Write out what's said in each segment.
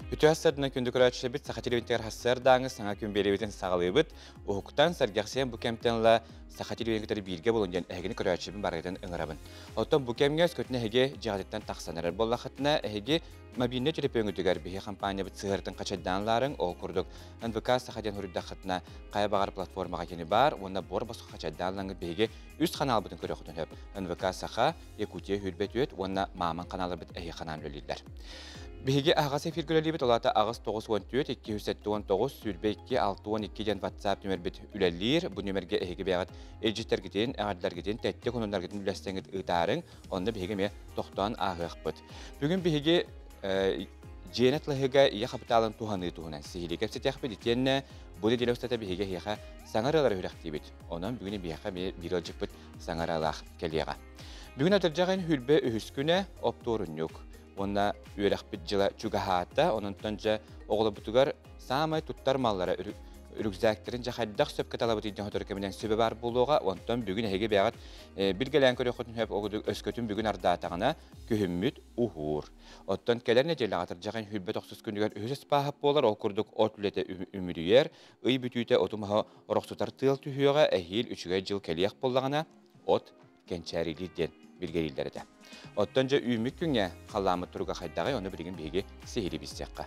Ütü hasardına kündü küraçı bit saxatilivintер hasar dağınız sana kün belebeten sağlayıbıt. Uhuktan sargaqsayan bu kemtenla saxatilivinteri bilge boluncan ehegini küraçı bin baraydan ıngırabın. Otan bu kemgez kötüne hege jağdetten taqsanarar bollaqatına ehege mobilne telefonu bihi kampanya bit sığırtın qaçaddanların ol kurduk. NVK saxadan hurudaqatına qaya bağır platformaga keni bar, onda bor basıq qaçaddanlarını bihi üst kanal bitun körüqtun hep. NVK saxa Yakutiya hülbet öt, onda Maman kanalı bit ehe kanal lölüdler. Bihige ağası firgülelibet olata ağız 914 279 sülbekki 612 jan WhatsApp nömerbet ülelir. Bu nömerge ehege beğat elcitler gidin, ağırlar gidin, tette konunlar gidin ülestenget ıtarın. Onda bihige me toxtan ağıqbıt. Bugün bihige Jenet lahiga iya kapitalın tuhanı tuhanan sihili kapsit yakbet itenne bu de dilostata bihige hiyaha sangaralar hülaktibit. Ondan bugün bihaqa bir alcıkbet sangaralar keliyaga. Bugün atırcağın hülbe ühüsküne optorun yok. Onda üyerekbit jıla çugahata, onun tonca oğla butugar samay tuttar mallara ürükzaktirin jahaddaq söpket alabıt idden hotorkemiden sübe bar buluğa, ondan bugün hege beğat bir gelen körü xotun hep oğuduk özkötün bugün ardatağına kühümmüt uhur. Ondan keler neceli atırcağın hülbe 90 gündüger ühüs pahap bolar, okurduk otlete ümüdüyer, ıy bütüyte otumaha oroksutar tığıl tühüyoga ehil 3 jıl keliyaq bollağına ot gençeriliden bilgelilleri de. Ottanca üymük günge qallamı turuga xayddağı onu bilgin begi sehili bizcaqqa.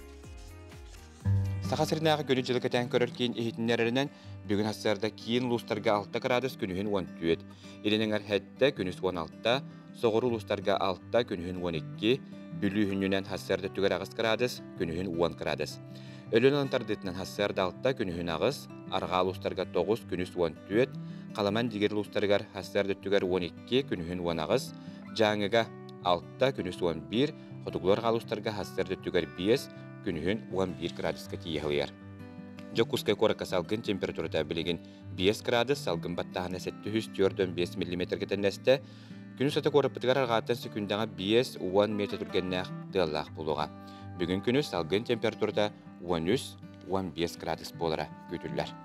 Saxasırnağı gönü jılıkatan körülkeyin ehitinlerinden bugün hasarda kiyin lustarga 6 gradus günühün 14. Elinenger hette günüs 16, soğuru lustarga 6 günühün 12, bülühününen hasarda tüger ağız gradus günühün 10 gradus. Ölün antardetinden hasarda 6 günühün ağız, arga lustarga 9 günüs 14, Qalaman diger lustargar hasarda tüger 12 günühün 10 ağız, Жаңыга 6 günüs 11, Xotuklar galustarga hasarda tüger 5 günühün 11 graduska tiyahılıyar. Jokuskay koraka salgın temperaturada biligin 5 gradus, salgın battahana 704-5 mm getenneste, günüs ata korapıtıgar argatan sekündağa 5-10 metre turgennaq dığallaq buluğa. Bugün günüs salgın temperaturada 13-15 gradus bolara götürler.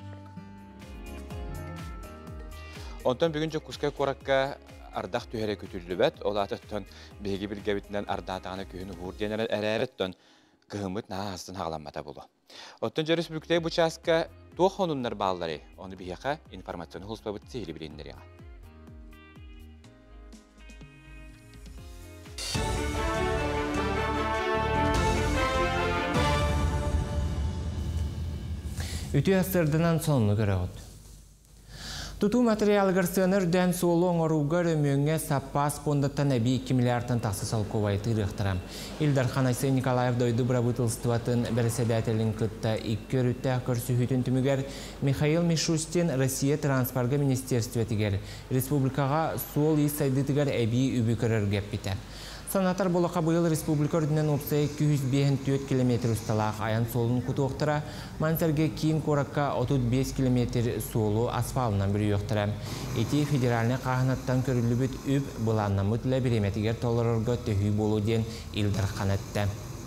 Ondan bugün Jokuskay koraka ardaq tühere kütüllübet, olatıttan begi bir gevitinden ardatağına köyünü hur deneren ereretton kıhımıt naha hastın hağlanmata bulu. Ottanca Respublika'yı bu çaska tuğ onunlar bağları, onu bihaqa informasyonu hulspabıt sihili bilindir yağa. Ütü asırdınan sonunu göre oldu. Tutu materialgar sığınır solu oңoруга ömüğüne sappas pondatan ebi 2 milyardan taqsız alkovaytı rıqtıram. İldar Xanaysı Nikolaev doydu brabıtılstыватын berседателин кытта икки өрүттә көрсүһүтүн түмүгер Михаил Мишустин Россия транспорга министерстветигер республикага суол ис сайдытыгар эби үбүкөрөр геппите. Санатар болақа быйыл республика өрдінен опсай 254 км ұсталақ аян солын күтуқтыра, мансерге кейін коракка 35 км солу асфалынан бір үйіқтіра. Эти федеральный қағынаттан көрілі бүт үп бұланна мұтлы біреметігер толырырға төхүй болу ден Илдар қанатты.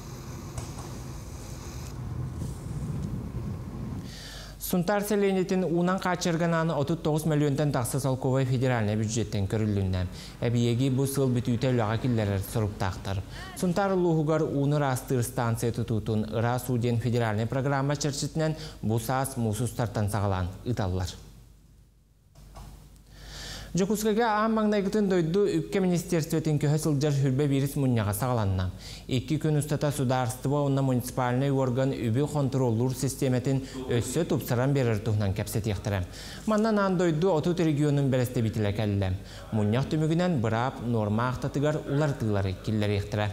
Сунтар селенетін унан қачырғананы 39 миллионтан тақсыз алковай федеральный бюджеттен көрілінді. Әбиеге бұл сыл бүтүйті үліға келлерер сұрыптақтыр. Сунтар ұлығығар уныр астыр станция тұтутын ұра суден федеральный программа чырчытынан бұл саас мұсустартан сағалан ұталылар. Жокускага аң маңнайгытын дойду үпке министерстветін көхі сылжар хүрбе вирус мұнняға сағаланна. 2 күн ұстата сударстыва онна муниципальный орган үбі контроллур системетін өссі тұпсыран берір тұхнан кәпсет ектірі. Маннан аң дойду 30 регионын бәресте бітілі кәлі. Мұнняқ түмігінен бұрап норма ақтатығар улар-тығылары келлер ектірі.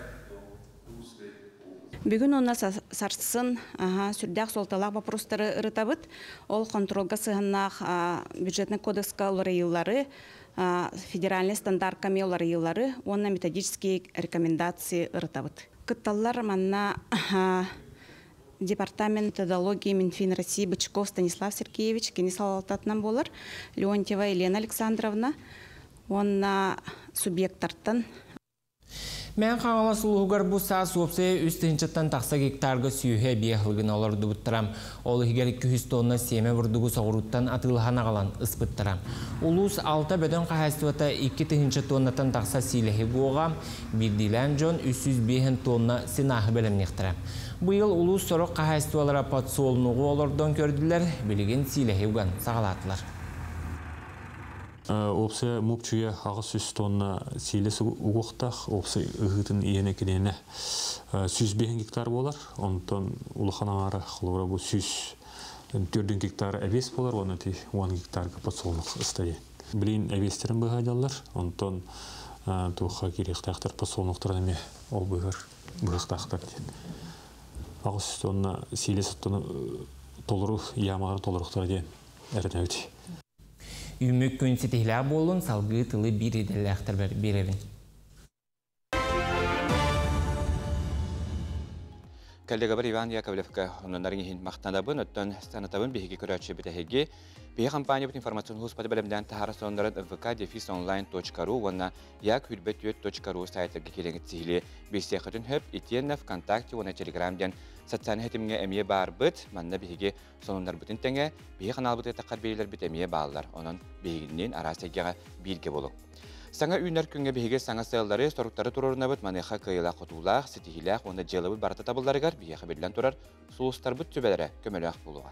Бүгін онна сарсын сүрдәк солталақ вопростары ырытабыт. Ол контролға сығыннақ бюджетный кодекска олары еллары, федеральный стандартками олары еллары, онна методические рекомендации ырытабыт. Кытталлар манна департамент методологии Минфин России Бычков Станислав Сергеевич, кенесал алтатынан болар, Леонтьева Елена Александровна, онна субъекттартан. Мен қаңала сұлуғығар бұл саа суапсая үстінчеттен тақса гектарға сүйіге бияқылығын оларды бұттырам. Ол егер 200 тонна семе бұрдығы соғыруттан атылғана қалан ұспыттырам. Улус 6 бөден қағайстывата 2 тоннатан тақса силеге бұға, бірдилен жон 305 тонна синағы бәлемнектірам. Бұйыл улус сорық қағайстывалара патсуолынуғы олардан көрділер, білеген силеге ұған сағалатылар. Опсы мупчуя ағыз 100 тонна сейлесі ұғықтақ, опсы ұғытын иені кенені 105 гектар болар. Онтан ұлықанаңары қылуыра бұл 104 гектар әбес болар, оны 10 гектарға патсолынық ұстайы. Білейін әбестерін бұғайдалар, онтан тұға керектақтар патсолынықтарыне ол бұғықтақтар ден. Ағыз 100 тонна сейлесі толыру, ямағары толырықтар ден әрін өте. Үмік күн сетихлер болын салғы тылы бір еделіқтір беревін. Коллега бар Иван Яковлевка онларын ехін мақтанабын, өттен станатабын бейгі көрәтші бітәхеге. Бейгі компания бұт информацион ғұспады бәлімден тағара сондарын vk-online.ru онна як-хүрбет-ют.ру сайтларға келеңіт сихілі бейсе қытын хөп, итенна ВКонтакте, оны телеграмден сатсаны хетімге әмие бар бұт, манна бейгі сонындар бұтын тәңе, бейгі қанал бұты таққар бейлер бұт әмие балылар, оның бейгінен арасегеға білге болу. Саңа үйнер күнге бейге саңа сайлары соруқтары тұрырына бұт, манеха кайыла қотулақ, сетихилақ, оны желі барты табылдарығар, бейгі білден тұрар, сұлыстар бұт түбәлері көмелі ақ болуға.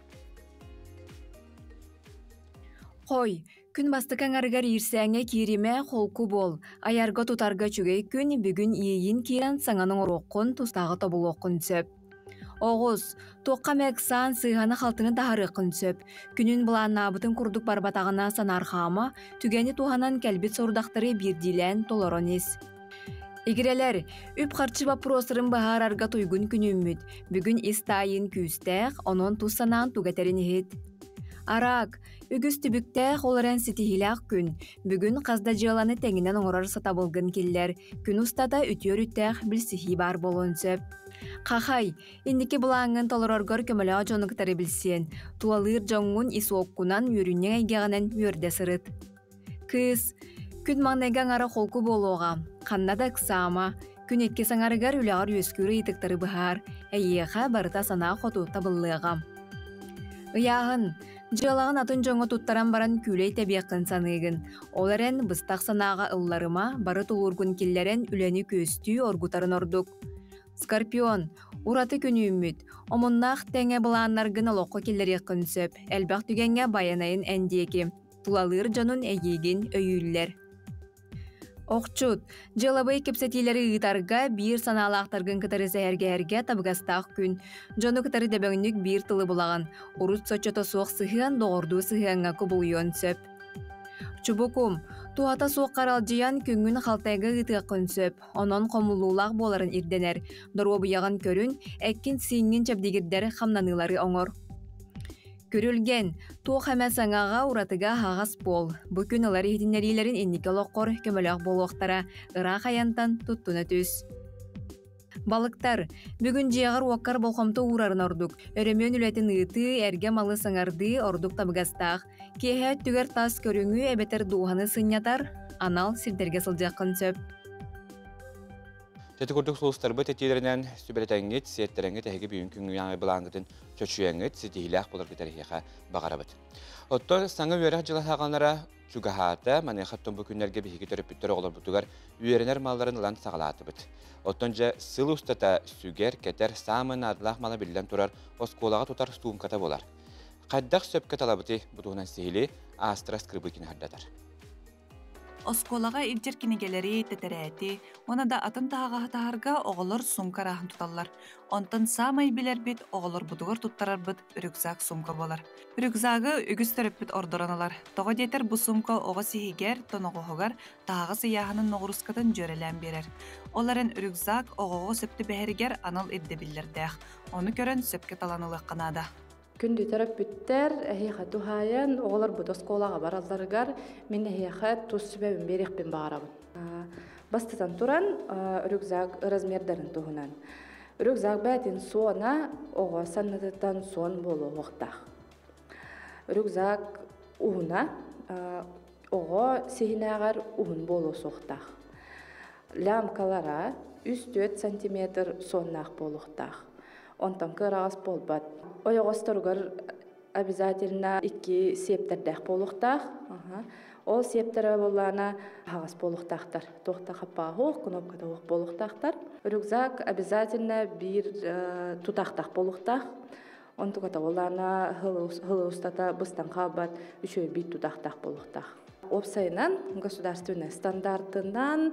Қой, күн бастықан арығар ирсәңе кереме қолку бол. Аярға тұтарға чүгей күн бүгін иейін керен саңаның ороққын тұстағы табыл оқын сөп. Оғыз, тоққа мәксан сыйғаны қалтыны тағары қын сөп. Күнін бұлан набытын күрдік барбатағына санархама, түгені туғанан кәлбет сордақтары бірдилен толоронес. Егерелер, үп қарчы вопросырын бағар арға тойгын күніммід. Бүгін истайын күстәқ, onun туссанан туғатерін ет. Арак, үгіз түбіктәқ оларан сетихилақ күн. Бүгін қазда жыланы тәңінен оңырар сатабылғын келлер. Күн ұстада үтер үттәқ білсіхи бар болын сөп. Қақай, ендеке бұлаңын толырорғыр көмілі жонықтары білсен. Туалыр жоңын исі оққынан өрінен әйгеғанын өрді сырыт. Кыз, күн маңнайған ара қолку болуға. Қаннада қысама. Күн етке саңарығар үліғар өскүрі етіктері бұхар. Әйеға барыта сана қоту табылыға. Ұяғын, жылағын атын жоңы тұттаран баран күлей тәбияқын санығын. Оларын бұстақ санаға ұлларыма бары тұлырғын келлерін үләні көсті орғытарын ордық. Скорпион, ураты күні үміт. Омыннақ тәңе бұланларғын олыққы келлері қынсөп, әлбақ түгенге баянайын әндекі. Тулалыр жонын әйеген өйіллер. Оқчут, жылабай кепсетилері ұйтарға бір саналақтарғын кітары зәйерге табығастақ күн. Жоны кітары дәбәңнік бір тылы бұлаған. Урут сочота соқ сығын доғырду сығынға көбілуын сөп. Чубукум, туата соқ қаралжиян күнгін қалтайғы ұйтыға күн сөп. Онын қомылулақ боларын ирденер. Дұру бұяған көрін, әккін сүйінген чәбдегірдері қамнанылары оңыр. Көрілген, тоқ әмә саңаға ұратыға хағас бол. Бүкін олар ехтінерилерін еннеке лоққор көміліғ болуқтара ұрақ аянтан тұттыны түс. Балықтар, бүгін жиағыр уаққар болқамты ұрарын ордық. Өрімен үләтін ұйты, әрге малы саңарды ордық табығастақ. Кеге түгер тас көріңі әбетер дуғаны сынятар, анал сілдерге сылжақын сөп. Жеті күрдік сұлыстар бұт әтелерінен сүбәлетәңгет, сеттерәңгет әйгі бүйін күңі яңы бұлаңғытын чөчуәңгет, сетейләқ болар кетәріға бағара бұт. Отто саңы үйерек жылы сағанлара чугахата, маны қаттон бұл күнлерге бейгі төріп бүттір оғылар бұтығар үйерінер малларын ұлан сағалаты бұт. Оттонжа сыл ұстата сүгер, кетер, самын адылақ малы білден тұрар, осколаға тұтар стуымката болар. Қаддақ сөпке талабыты бұтығынан сейлі астра скрыбыкін хардатар. Осколаға илжер кинегелері тетәрәті, оны да атын тағаға тағарға оғылыр сумка рахын тұталар. Онтан самай білер бет оғылыр бұдығыр тұттарар бұд үрікзақ сумка болар. Үрікзағы үгіз төріп бет ордыраналар. Тоға детер бұ сумка оға сихигер, тоноғығығар, тағағы сияғының ноғырускатын жөрелен берер. Оларын үрікзақ оғығы сөпті бәхерігер анал едді білердәқ. Оны көрін сөпке таланылық қанада. Күнді төріп бүттер, әйеға дұхайын, оғылар бұд осколаға баралдарығар, мен әйеға тұз сүбәбін берекпен бағарабын. Бастыдан тұран, үрікзақ размердерін тұғынан. Үрікзақ бәтін соңа, оға саннатыттан соң болу оқтақ. Үрікзақ ұғына, оға сейінәғар ұғын болу соқтақ. лямкалара 3-4 сантиметр соннақ болуқтақ. Онтан кырағыз болбат. Ойоғыстырғыр обязательно 2 септердәқ болуқтақ. Ол септері болана ағыз болуқтақтар. Тоқта қаппағы кнопкада оқ болуқтақтар. Рюкзак обязательно бір тұтақтақ болуқтақ. Онтуғата болана ғылы ұстата бұстан қабат 3 бит тұтақтақ болуқтақ. Опсайынан государственный стандартынан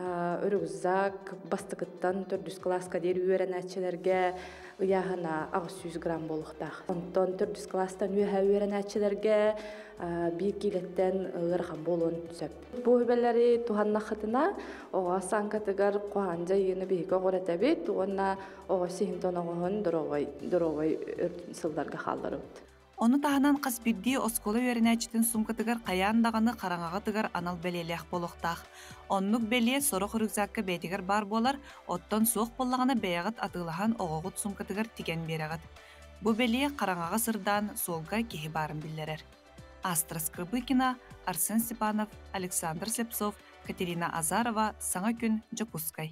рюкзак бастықыттан 400 класска дер үйерен әтшілерге ұяғына 600 грамм болуқтақ. Онтон 400 класстан үйерен әтшілерге 1 килеттен ұрған болуын түсіп. Бұл өбелері туғанна қытына оға санкатығар қоғанжа ені бейгі қорет әбет, оғына оға сейінтон оғын дұровай сылдарға қалдырып. Оны тағынан қас бірді осколы өрінәчітін сумкатығар қаяндағаны қараңаға тығар анал бәлелек болуқтақ. Оннық бәле сорық рюкзакка бәйтігер бар болар, оттан соқ болағаны бәяғыт атылаған оғығыт сумкатығар тиген берағыт. Бұл бәле қараңаға сырдан солға кеғі барын білдерер. Астра Скрыбыкина, Арсен Степанов, Александр Слепцов, Катерина Азарова, Саңа күн, Жакускай.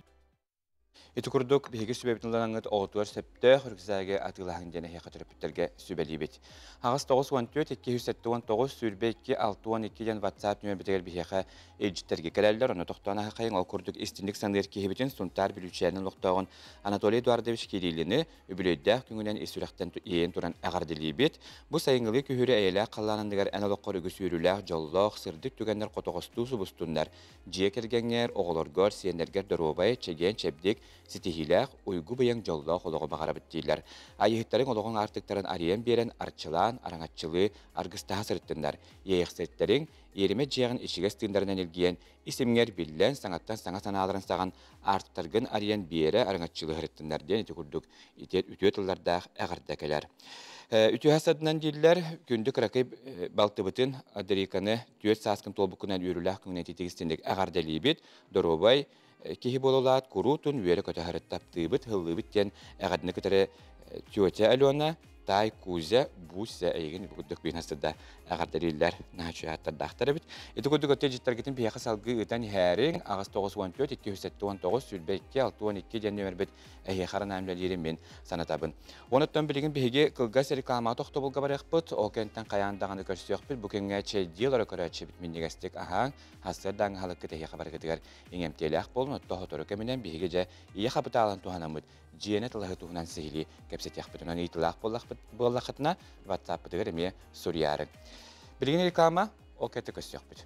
Ити курдук биһиги сүбәбитнлаңыт оғытуар сәпті хүргізәге атылағын дене хеқатырыппеттерге сүбәлейбет. Ағыз 9-14-279 сүрбәкке 6-12-ден WhatsApp нөмір бітегер биһиға елжіттерге кәрәлдер. Оны тоқтуана қайын ол курдук истинлік саңдыр кехебетін сұнтар білучәрінің лоқтауын Анатолий Эдуардович Кириллины үбілөйдәқ күңінен есурақтан ең туран әғарділейбет. Бұл сайыңғылы көхірі әйелі қалланындығар әнілоқ қорығы сүйріләқ, жоллақ, сырдық түгендер қотоғысту сұбыстундар. Жие кергенер, оғылыргар, сиендергер дұробай, чеген, чәбдік, ситихилях уйгу быяң жоллақ олығы бағарабыт дейлер. Айыхттарын олығын артықтарын ариян берен арчылан, араңатчылы, арғыстаға сырыттындар. Ейіқсеттерін ереме жиғын ішіге стындарынан елгейен, исімгер білден саңаттан саңа саналарын саған арттарғын ариян бері араңатчылы ғырыттындар ден еті күрдік үтіет ұллардақ әғарда кәлер. Үтіе асадынан дейлер, күнді қырақып балтыбытын адыриканы түйет сасқын толбықынан үйіріләқ күнген тетегістендік әғардалейбет, доробай, кихи бололат курутун үері көті ғырыттаптыбыт, ғылыбыт ден әғадыны көтірі түйеті әлуана, тай, кузя, буся әйгін бүгіндік бейін астырда әғардалейлер нәчуяттардақтары бит. Еті күрді көте життаргетін пияқы салғы ұтан хәрің ағыз 9-14-219 сүрбәкке 6-12 ден нөмір біт әйеқарын әмлелерін мен санатабын. Оныттан білігін бейге қылғас реклама тоқты болға барық бұд, ол кенттен қаяндағаны көрсек біл, бүкенге чәйдел ұры көрәтші біт меннегістік ағаң, хастырдан ғалыққы тәйеқі барғыдығар еңемтелі ақ болын, отты ғыторы көменен бейге жа ие қапыта алан туғанамыд. Жиене тылығы туғынан сейлі кәпсет яқпытынан итылақ болақытына ватсаппытығыр әме сұриярын. Білген реклама ол кәті көсек бұд.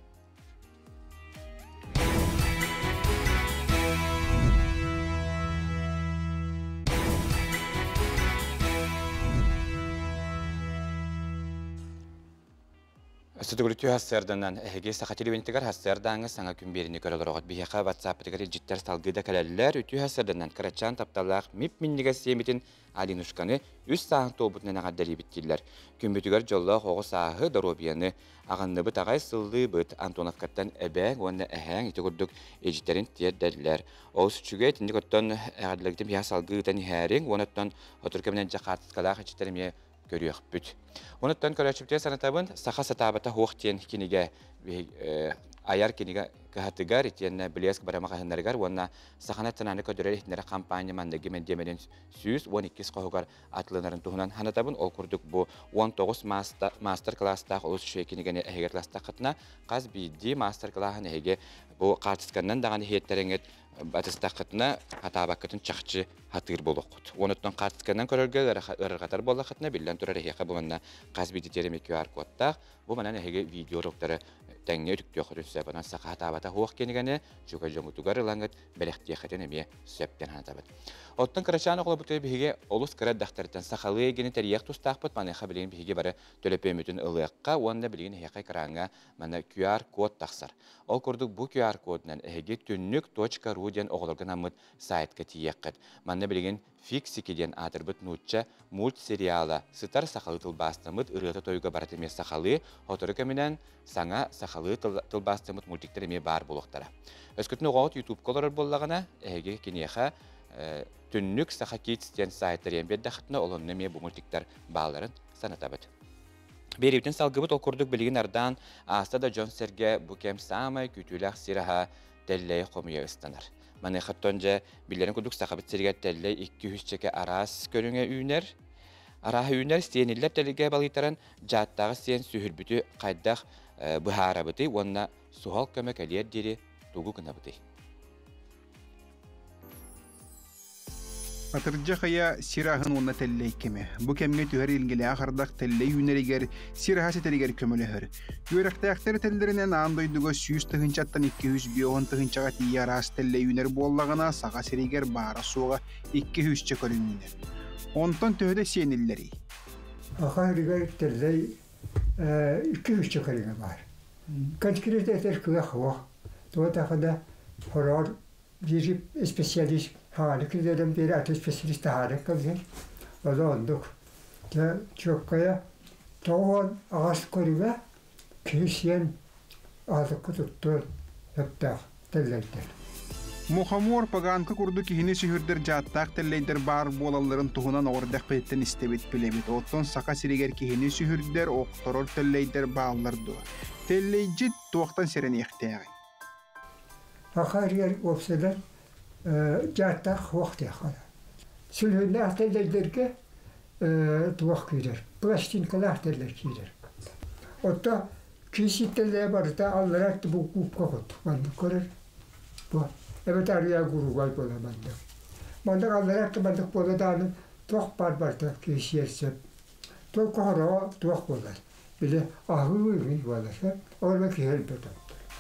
Sütügülütü hassardan ehege sakatiri bentgar hassardangı sana gün birini körülür oğat bihaqa WhatsApp-tıgır jitter salgıda kalallar ütü hassardan karaçan taptalaq mip minniga semitin Alinuşkanı 3 sağın tobutundan ağaddali bittiller. Gün bütügər jollaq oğu sahı darobiyanı ağanlı bıt ağay sıldı bıt Antonovkattan əbəq onu əhəng iti gürdük ejitlerin tiyəddəllər. O sütügə tindik ottan ağadlıqdım biha salgıdan həring onattan oturkəmdən jaqatıskalar ejitlerimiyə görüyor büt. Ondan körəçübtə sanatabın saxa satabata hoqtien kiniga ayar kiniga kahatıgar itiyenne bilesk baramağa hınlargar ona saxana tananı ködürər etnərə kampanya mandagi mendemeden 112 qoğugar atlanların tuğunan hanatabın ol kurduk bu 19 master class-taq olus şüy kinigəni əheger class-taq qatına qaz biddi master class-ın əhege bu qartıskandan dağını heyetləringət batыстақытына атабақытын чақчы хатыр болуқыт. Онытын қатысқаннан көрерге ұрырғатар болуқытына білден тұрар әйеқі бұланна қазбейді тереме QR кодтақ. Бұл манан әйеге видео роқтары тәңне үтікті оқырын сөйбінен сақа атабата хуақ кенігені жүгі жоңытуғар ұлаңыт бәліқті еқетін әме сөйптен ханатабыт. Оттын қырачаны қолы бұты бігі олыс кірат дақтарыттан сақалы егені тәрияқ тұстақ бұт, манайқа білген бігі бары төлепеметін ұлыққа, онда білген әйеқай қыраңға мана QR код тақсар. Ол көрдік бұл QR кодынан әйеге түннік.ru ден оғылырған амыт сайтқа тиеққыд. Манна білген фиксикеден атырбыт нутча мультсериала сытар сақалы тылбастымыт ұрыты тойға баратыме сақалы, отыры көмінен саңа сақалы тылбастымыт мультиктеріме бар болуқтара. Өскітіні оғыт YouTube колорыр болағына әйге кенеға түннік сақа кетістен сайттар ембедді қытына олонны ме бұл мультиктер баларын санатабыд. Берептен салғыбыт ол көрдік білген ардан астада Джон Серге бұкем самай күтіләқ сираға тәлләй қомия ұстанар. Manexatonca billerin kuduk sakabit sergettelle 200 çeke aras körüne üner. Araha üner isteyeniller telige balıtaran jattağı isteyen sühürbütü qaydaq buharabıtı onna suhal kömek aliyer deri tuğu kınabıtı. Atırca kaya sirahın onna telley keme. Bu kemge tüher ilgili ahırdak telley hüneriger siraha seteriger kömülehör. Yürektayaktari tellerinden andoyduga 100 tıhınçattan 200 biyoğun tıhınçağa tiyi aras telley hüner bollağına sağa seriger bara soğa 200 çekolün hüner. Ondan tühöde siyenilleri. Ahiriger telley 200 çekolün var. Kaç kere de kıya hava. Doğada horor bir spesyalist hali kiderim bir atı spesyalist hali kalıyor. O da onduk. Te çok kaya doğan ağaç koruyor. Kişiyen adıkı tuttu yaptı telleydir. Muhamur pagankı kurdu kihini sühürdür jattaq telleydir bar bolalların tuhunan ordak petten istebit bilebit. Otton saka siriger kihini sühürdür oktoror telleydir bağlardı. Telleycit tuğaktan sereni ihtiyari. Ahiriger opseler jattaq vakti yakala. Sülhünde ahtellerdir ki tuğak kider. Plastinkalı ahteller kider. Otta kişi telleye barıda allarak bu kupka kodu. Bandı korar. Bu. Evet araya guru var böyle bandı. Bandı allarak da bandık böyle dağının tuğak barbarda kişi yersep. Tuğak kahra tuğak bolar. Bile ahı uygun bolar. Orada ki helbetam.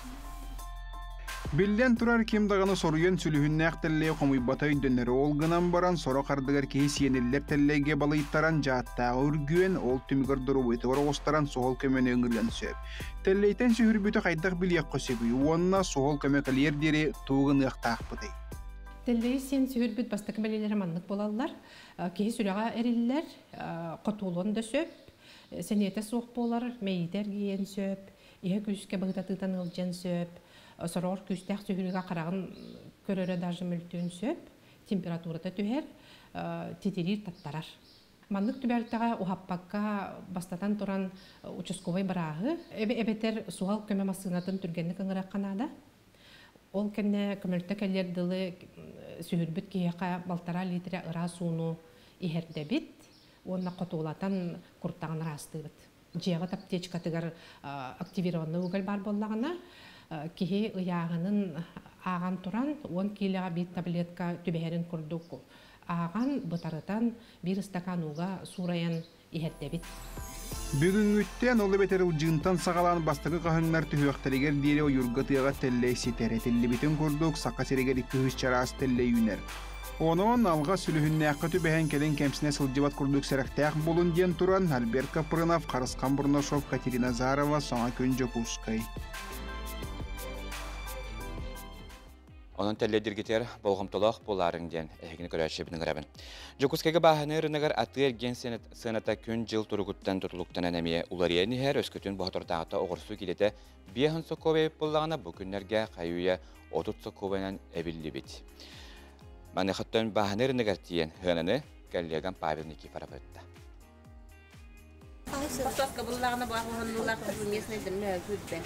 Bilden turar kim dağını soruyen sülühünnek telleye komuy batay döneri olgınan baran soru kardıgar ki siyeniller telleyge balayıttaran jattağı örgüyen ol tümügür duru eti ostaran sohol kömeni öngürlen söp. Telleyten sühürbütü qaydaq biliyek kosebi, onna sohol kömek aliyer deri tuğun ıqtaq bıday. Telleyi sen sühürbüt bastakı belirleri manlık bolallar, kehi sürağa eriller, qotulun da söp, seniyete soğuk bolar, meyder giyen söp, ihe küske bağıtatıdan ılcan söp, soror küstək sühürüge qarağın köröre darjı mültüğün söp, temperaturada tüher, titirir tattarar. Manlık tübertağa uhappakka bastatan turan uçuskovay barağı, ebeter sual köme masınatın türgenlik ıngırak kanada. Ol kenne kömültte keller dılı sühürbüt kiyeqa baltara litre ıra suunu iherdebit, onna qotulatan kurtağın rastığıt. Ciyağı taptechkatıgar aktivirovanlı ugal bar bollağına, kihi ıyağının ağan turan 10 kilo bir tabletka tübeherin kurduk. Ağan bıtarıtan bir stakan uğa surayan ihettebit. Bugüngütten olu beter ucuntan sağalan bastığı kahınlar tühüyakteriger diri o yurgatıyağa telley sitere telli bitin kurduk saka seriger 200 çaras telley yüner. Onun alga sülühünneakka tübehen kelen kemsine sılcıbat kurduk serekteak bolun diyen turan Albert Kapırınov, Karaskan Burnoşov, Katerina Zarova, sonra könce kuskay. Onun telledir giter bolğamtolaq boların diyen ehgini körәşebinin garabın. Jokuskega bahanı rınagar atır gen sınata kün jıl turguttan tutuluktan enemiye ulariyeni her öskütün boğator dağıta oğursu kilete biyahan sokovay bollağına bu günlerge kayuya otut sokovayan ebilli bit. Manexattan bahanı rınagar diyen hınanı gellegan Pavel Nikiforov öttü. Pastoska bollağına bu ahıhanlılar kızılmesine dinle güdde.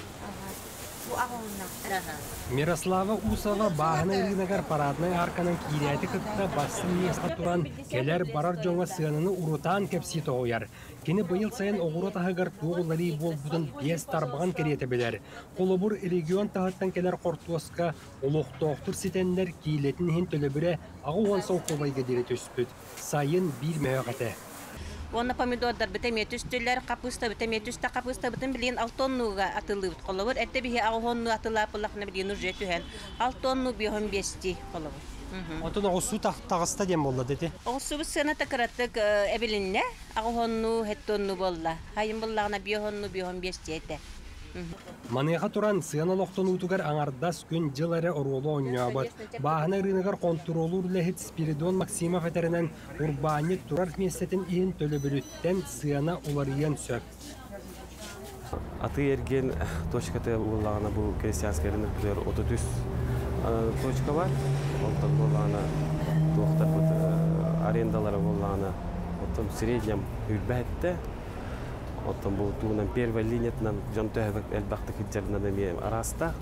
Мирослава Усова баһына ылынагар парадный арканын кирияти кытта бассын места туран келер барар жоңа сыаныны урутаан кепси тоғуяр. Кені быйыл сайын оғура тахыгар туғылары болбудын 5 тарбаған кереті білер. Қолыбыр регион тағыттан келер қортуаска олуқтоқтыр сетенлер кейлетін хен төлөбірі ағы оған соң қолайға дере төспүт. Сайын бір мөғаты. Оны помидордар бітеме түстілер, капуста бітеме түсті капуста бітім білген 6 тоннуға атылы бұт қолауыр. Әтті бігі ағуғонну атылы апылақына білген үрже түхен. 6 тонну 15 қолауыр. Отын оғысу тағыста дем болды деді? Оғысу біз сына тақыраттық әбілінне ағуғонну 7 тонну болды. Хайын боллағына 15 дейті. Манеха туран сыяна лоқтон утугар аңардас күн жылары оролу оңнябыт. Баһына рынығар контролур лехит Спиридон Максимов әтерінен урбанет турар местетін иін төлі бүліттен сыяна уларыян сөп. Аты ерген точкаты улағына бұл крестьянский рынок білер 33 точка бар. Олтан болағына тоқтар арендалары болағына в среднем үрбәтті. Оттан бұл туынан первой линиятынан жон төһәбек әлбәқті хиджарынан әме араста.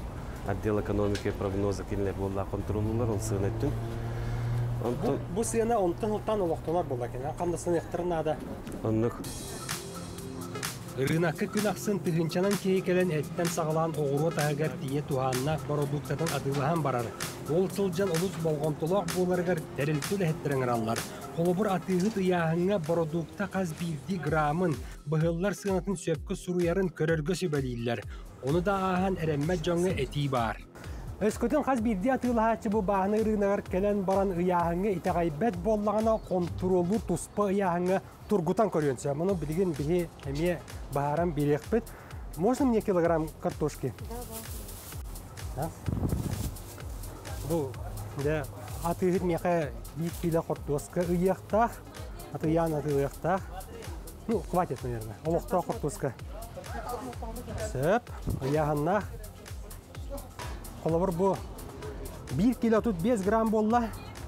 отдел экономики прогнозы кинилер болла контроллар ол сыны түн. Бу сыйына онтан олоқтолар болла екен. Қандасынан ехтірінада. Оннық. Рынаққа күн ақсын тығынчанан кейкелен әттен сағалан оғыру тағығар тие туғанына продуктатын адылыған барар. Ол сылжан олыс болғантылақ боларғар дәрілтілі әттеріңір аллар. Қолыбыр атығыт ұяғыңа продукта қаз бірді грамын бұғыллар сығынатын сөпкі сұруярын көріргі сөбәлейлер. Оны да ағын әрәммәт жоңы әти бар. Өскөтін қаз бірді атылағачы бұл бағыны рынағар келен баран ұяғыңа итағайбәт боллағына контролу тұспы ұяғыңа тургутан көрүнсө. Муну билген бихи эме баарам билекпит. Можно мне килограмм картошки? Да. Бу да атыгыт меха 1 кило картошка ыяктах, атыян атыяктах. Ну, хватит, наверное. Олохта картошка. Сөп, ыяганнах. Колобур бу 1 кило тут 5 грамм болла.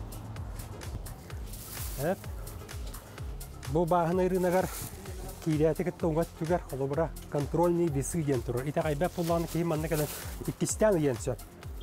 Сөп. Бұл бағыны рынағар кейләті кітті оңға түгер қолыбыра контрольный весы ген тұрыр. Итақ айбәп болағаны кейім манна кәлін 2-стен ген сөп.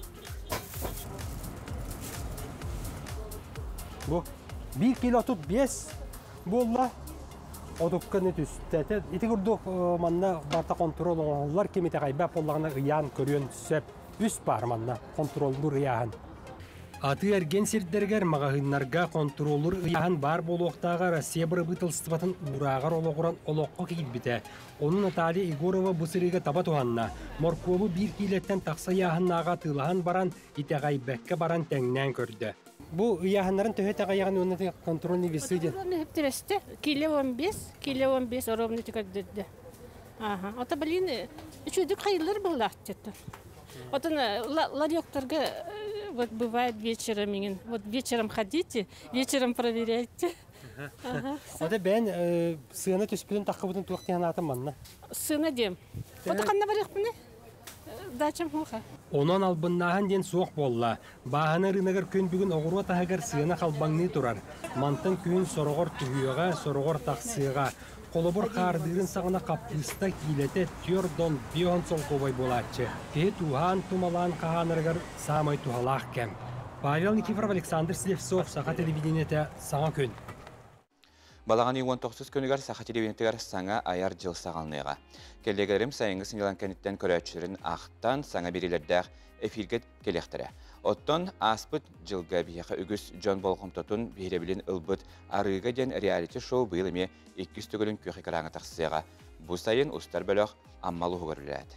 Бұл 1 кило тут 5 болла. Одыққаны түстәті. Ити күрдік манна барта контрол оңғалар кем итақ айбәп болағаны ұян көрген сөп. Үс бар манна контролдыр ұяғын. Аты әрген сердергер мағағынларға контроллыр ұяғын бар болуқтаға Россия бұры бұтылстыватын ұрағар олоғыран олоққа кейтбіті. Оның Наталья Егорова бұсырыға таба туғанна. Морковы 1 килеттен тақса яғыннаға тылаған баран, итағай бәкке баран тәңнен көрді. Бұл ұяғынларын төһет ағаяғын өңіті контрольный весы де? Контрольный весы, кило 15 ровно текаддеді. Ота білін, үшуді қайылыр бұл ақтетті. Отын ларьоктарға вот бывает вечером, вот вечером ходите, вечером проверяйте. Ота бән сыны төспеден таққы бұтын туақтиян атым манна? Сыны дем. Ота қанна барық бұны? Дачам хуха. Онан албыннағын ден соқ болла. Бағаны рынығыр күн бүгін оғыруа тағығыр сыны қалбаңны тұрар. Мантын күн сорғыр түгіуға, сорғыр тақсыға. Қолыбыр қардырын сағына қапқыста кейлеті түрдон бион сол қобай болатшы. Кей туған тумалан қағанырғыр самай туғалақ кәм. Павел Никифоров, Александр Слевцов, Сақа телевидениеті саңа күн. Балаған 19 күнігер Сақа телевидениетігер саңа аяр жыл сағалныға. Келдегерім сайыңғы сыңелан кәнеттен көрәтшілерін ақтан саңа берелердәқ эфиргет келектірі. Оттон аспыт жылға бияқа үгіз Джон Болғымтотын бейребілін ұлбыт арыға ден реалити шоу бұйылыме 200 түгілін көқі қараңы тақсыға. Бұл сайын ұстар бөліқ аммалы ғығырылады.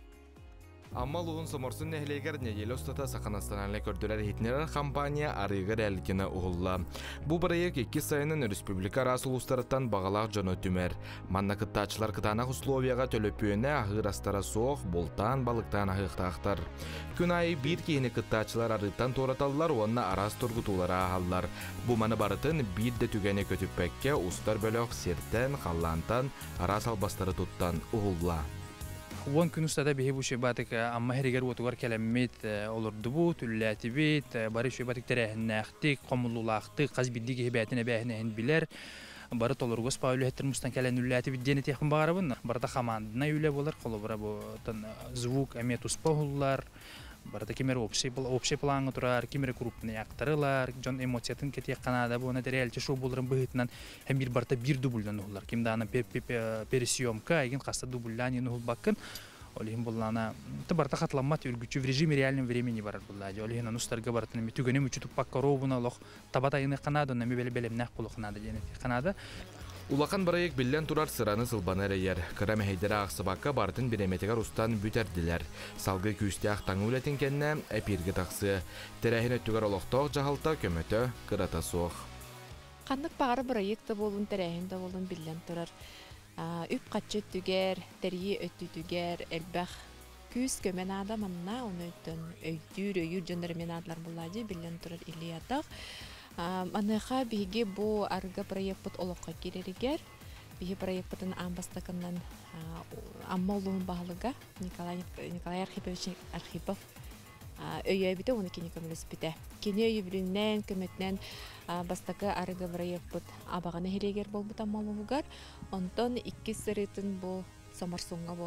Аммал уғын соморсын нәхлегер неделі ұстата Сақанастаналы көрділер хитнерер компания арыгыр әлгені ұғылла. Бұл бірайық 2 сайының республика арасы ұлыстарыттан бағалақ жоны түмер. Манна кыттачылар кытанақ условияға төлөпүйіне ағыр астара соқ, болтан, балықтан ағықтақтар. Күн айы бір кейіні кыттачылар арыттан тораталылар, онына арас тұрғытулары ағалар. Бұл маны барытын бірді түгені көтіппәкке ұстар бөліқ сертен, қаллантан, арас албастары тұттан ұғылла. Уон күн ұстада бейі бұл шебатық амма херігер отуғар кәлеммет олырды бұл, түлләті бет, бары шебатық тәрәхіннәқтік, қомылулақтық, қаз биддегі хебәтіне бәхінәхін білер. Бары толырғыз паулы әттір мұстан кәлен үлләті беддені текін бағарабын. Барда қамандына үлі болар, қолы бұра бұл звук әмет ұспа ғылылар. Барда кемер опшай плаңы тұрар, кемер крупны яқтарылар, жон эмоциятын кетек қанада бұны реалити шоу болырын бұғытынан әм бір барда бір дубльдан ұғылар. Кемданы пересъемка, еген қаста дубльдан ені ұғыл бақын. Олеген боллана, барда қатламат үргүчі в режиме реальным времени барар боллады. Олеген анустарға баратыны түгенем үчітіп баққа роуына лоқ табат айыны қанады, онна мебелі-белемнәқ қолы қанады денеті қанады. Улақан барайық білден тұрар сыраны сылбаны әрейер. Кырам әйдері ақсыбаққа бартын біреметігер ұстан бүтәрділер. Салғы күйісті ақтаңы өлетін кәнне әпиргі тақсы. Тәрәхін өттігер олықтақ жағалта көмөті қырата соқ. Қандық бағары барайық да болын, тәрәхін да болын білден тұрар. Үп қатшы түгер, тәрие өтті түгер, әлбәқ күз көмен адаманна, оны өттін өйдір жөндір мен адлар болады, білден тұрар илі атақ. Аныға бігі бұл арғы проекпыт олыққа керерігер. Бігі проекпытын амбастықынан амма олуын бағылыға Николай Архипович Архипов өйі біті, оны кені көміліс біті. Кені өйі біліннен, көмітнен бастықы арғы проекпыт абағаны херегер бол бұт амма олуғығар. Онтон 2 сырытын бұл сомарсуңға болан.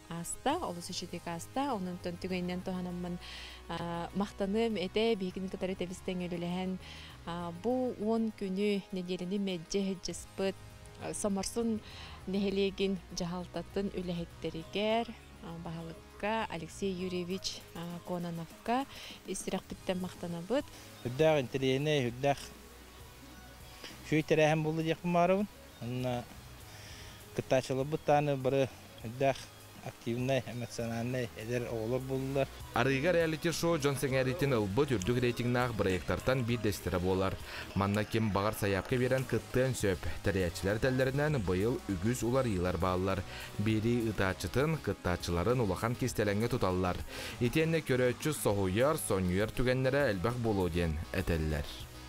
аста, олыс үшітек аста, onun түгеннен тоғанамын мақтаным әте бейгін кітары тәбістен өліліген бұл 10 күні неделіні мәджі хеджеспіт самарсын нехелеген жағалтатын өліхеттерігер бағалыққа Алексей Юрьевич Конановқа истирак біттен мақтанабыт. Хүддәғ интерейіне, хүддәғ шөйтері әм болы декім барыбын. Кыттачылы бұттаны бірі хүддәғ активный, эмоциональный эдер олар булдылар. Арыга реалити шоу Джон Сеңәритин ылбыт үрдүк рейтингнах проекттартан бир дестері болар. Манна кем бағар саяпқа берен кыттын сөп. Тәрәчілер тәллерінен бұйыл үгіз улар йылар бағалар. Бері ытачытын, кыттачыларын улахан кестеләңге тұталар. Етенне көрөтчі соғуяр, сонюяр түгенлері әлбәқ болу ден әтәлілер.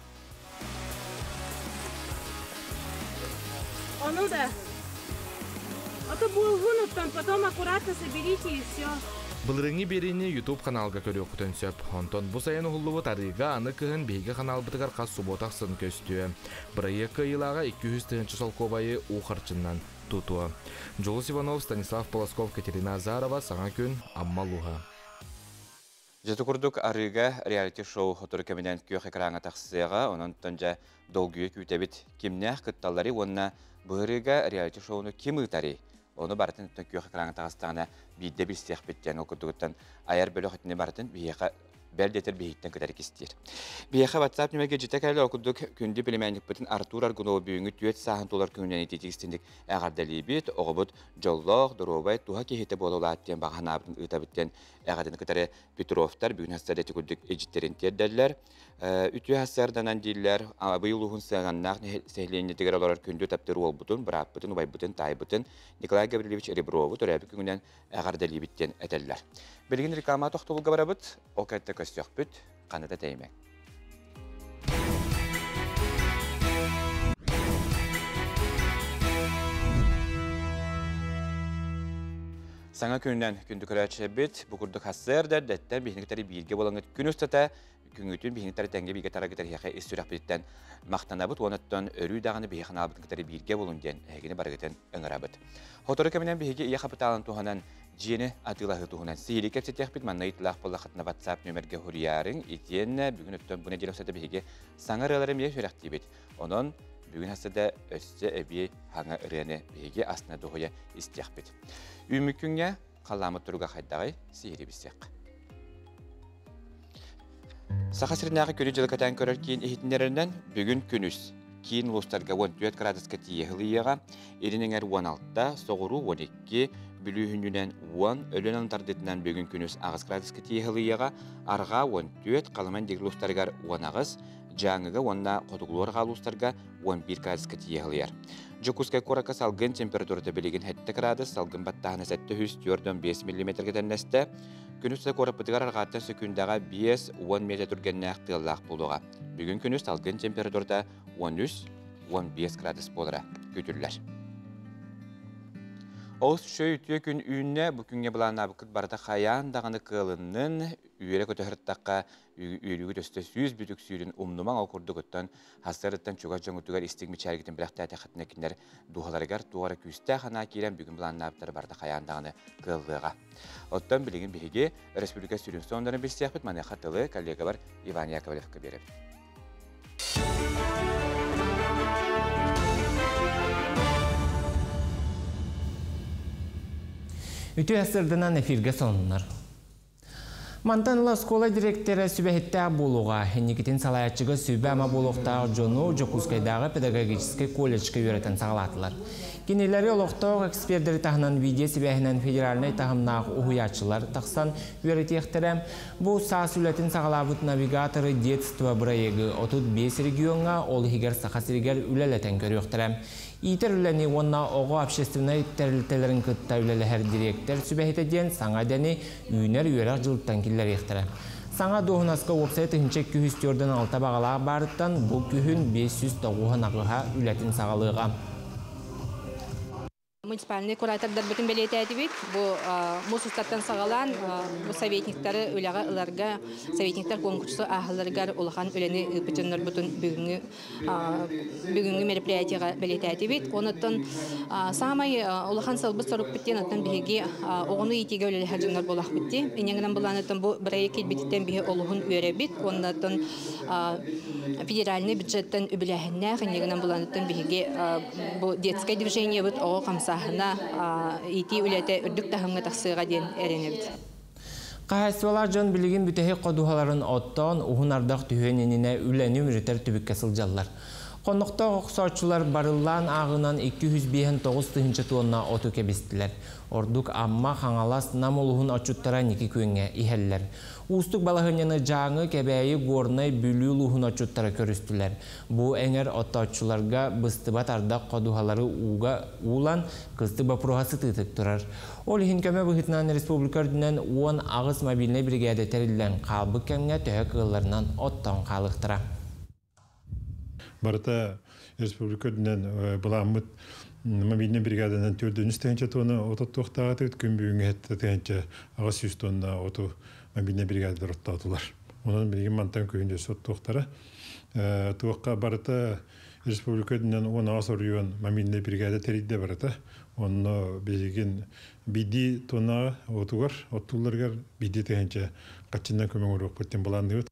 Onu da. Это булгун, потом аккуратно соберите и все. Былырыңы берini YouTube каналга көрі оқытын сөп. Онтон бұл сайын ұғылуы тарыға аны кығын бейгі канал бұтығар қас субботақсын көстіі. Бірайықы илаға 200 тығыншы солқобайы уқарчыннан тұтуы. Жолус Иванов, Станислав Полосков, Катерина Азарова, Саңа күн, Аммалуға. Жеті күрдік арыға реалити шоу отыры кәмінен күйек экраңа тақсыға, оның тұнжа долгүйе күйтебіт кемнәқ күтталары, онына бұғырыға реалити шоуны кем ұйтары. Оны бартын күйек экраңа тағыстағына бейді бір сеқ беттен оқырдығыттан аяр бөлі қытыны бартын бейеқа бәлдетер бейттен көтәрі кестер. Бейеқа WhatsApp нөмерге жетек әлі оқырдық күнді білімәнік бұтын Артур Аргунова бүйіңі түйет сағын толар күнінен ететігістендік әғардалі бет, оғы бұд жоллоқ, дұробай, туға кейхеті болула аттен баған абырын ұйта біттен әғадын көтәрі Петровтар бүгін хастареті күлдік ежіттерін тердәлілер. Үтü hasardanan diller, abıyıl uğun sığannak sehlenini tigir olarak kündü taptırı ol butun, bırak butun, ubay butun, tay butun, Nikolay Gavrilevich Erebrovu, törəbi küngünden əğardəli bitten ədəller. Bilgin reklama toxtuluğa barabıt, o kətdə köstiyaq büt, qanıda dəymə. Sana kündən kündü körəçə bit, bu kurduk hasarda, dəttən bihnikləri bilgi bolanıt gün üstətä, Күнгүтүн бихинтер тәңге биге тарагытар яхай истүрәк биттен мактанабыт онаттан өрү дагыны бихин абыт китери бирге болунден әгене баргытын ыңырабыт. Хоторы кеменен биге яхапыталын туханан жине атылахы туханан сири кепсетек бит манна итлах боллахатна WhatsApp нөмерге хурьярың итенне бүгүн өттөн буна делосата биге саңаралары мие шөрәк бит. Онон бүгүн хасада өссө эби хаңа ырене биге асна дохоя истек бит. Үмүкүнгө калламы туруга хайдагы сири бисек. Сақасырынағы көрі жылы кәтән көрір кейін ехетіндерінен бүгін күніс. Кейін ұлыстарға 14 градусқа тиехіліеға, ерініңер 16-та, соғыру 12, бүлігінінен 10, өлін антардетінен бүгін күніс 9 градусқа тиехіліеға, арға 14, қалыман дегіл ұлыстарғар 10-ағыз, жаңыға 10-на қотығылуар қал ұлыстарға 11 градусқа тиехіліер. Жокускай қорақа салғын температурды білеген 7 градус, салғын баттағына сәтті 5 мм тәннәсті, Күнүстә корапытыгар аргаттан сөкүндәгә 5-10 метр түргәннәк тыллак булуга. Бүгүн күнүс талгын температурада 13-15 градус булыра көтүлләр. Ос шөйтү күн үйүнне бу күнгә булана бу барда хаян даганы кылыннын үйрә көтөрттакка үйрүгү төстө сүз бүтүк сүйрүн умнуман окурдугуттан хастарыттан чуга жоңутугар истигми чаргитин билакта тахатна киндер духаларгар туара күстә хана кирен бүгүн булана барда хаян даганы кылдыга. Оттан билигин биге республика сүйрүн сондарын билсәхбит мана хатылы коллега бар Иван Яковлевка берип. Үтü әсірдінен эфирге соныныр. Мантанла школа директоры сүбәхетті болуға, хенекетін салаятчығы сүбә ама болуқтағы жону Жокускайдағы педагогический колледжге үйретін сағалатылар. Кенелері олықтауық эксперттері тағынан видео сүбәхінен федеральный тағымнағы ұғыячылар тақсан үйреті ектірем. Бұл саас үлетін сағалабыт навигаторы детство проегі 35 регионға ол егер сақасырегер үлелетен көрі ектірем. Итер үләне онна оғы общественный тәрілтелерін күтті үлелі әр директор сүбәхетеден саңа дәне үйінер үйерек жылыттан келер ектірі. Саңа доғынасқа опсайты хінчек күхістерден алта бағалаға барыттан бұл күхін 590 ағыға үләтін сағалыға. муниципальный куратордар бүтін белетәді бит. Бұл мұсыстаттан сағалан бұл советниктары өліға ыларға советниктар конкурсы ағыларғар олған өлені үпітінлер бүтін бүгінгі мероприятияға белетәді бит. Оныттан самай олған салбы сорып біттен аттан бігі оғыны етеге өлелі хәджінлер болақ бітті. Енеңінен бұланыттан бұл бірайы келбеттен бігі олығын өре бит. Оныттан федеральный бюджеттен үбіләхінне енеңінен бұланыттан бігі бұл детское движение бит оғы қамсағына ити үләті үрдік тахымға тақсыға ден әренебді. Қағайсывалар жон білігін бүтәхе қодуғаларын оттан ұғын ардақ түйененіне үләні үміреттер түбікке сылжалар. Қонықта оқсаучылар барылан ағынан 209 тыхынчы туынна оту кебістілер. Ордук амма қаңалас намылығын очуттара некі күйіңе ихеллер. Устук балахыняны жаңы кәбәйі горнай бүлі лұғын очуттара көрістілер. Бұ әңер оттаучыларға бұстыбат ардақ қодуғалары уға улан қыстыба пұрғасы тұтып тұрар. Ол хинкәмә бұғытынан республикар дүнен 10 ағыз мобильный бригады тәрілден қалбы кәмге түйек ғыларынан оттан қалықтыра. Барыта республика дүнен бұламыт мобильный бригаданан 4-нче тәнче тонна отот тоқтағатыр күн бүгінгі әтті тәнче ағыз 100 тонна оту мобильный бригададар оттатылар. Онан білген мантан күйінде сот тоқтары. Тоққа барыта республика дүнен 10 ағыз орыйуан мобильный бригада тәрейді барыта. Оны білген биди тонна отуғар, оттуларғар биди тәнче қатчындан көмің ұрық көттен бұланды.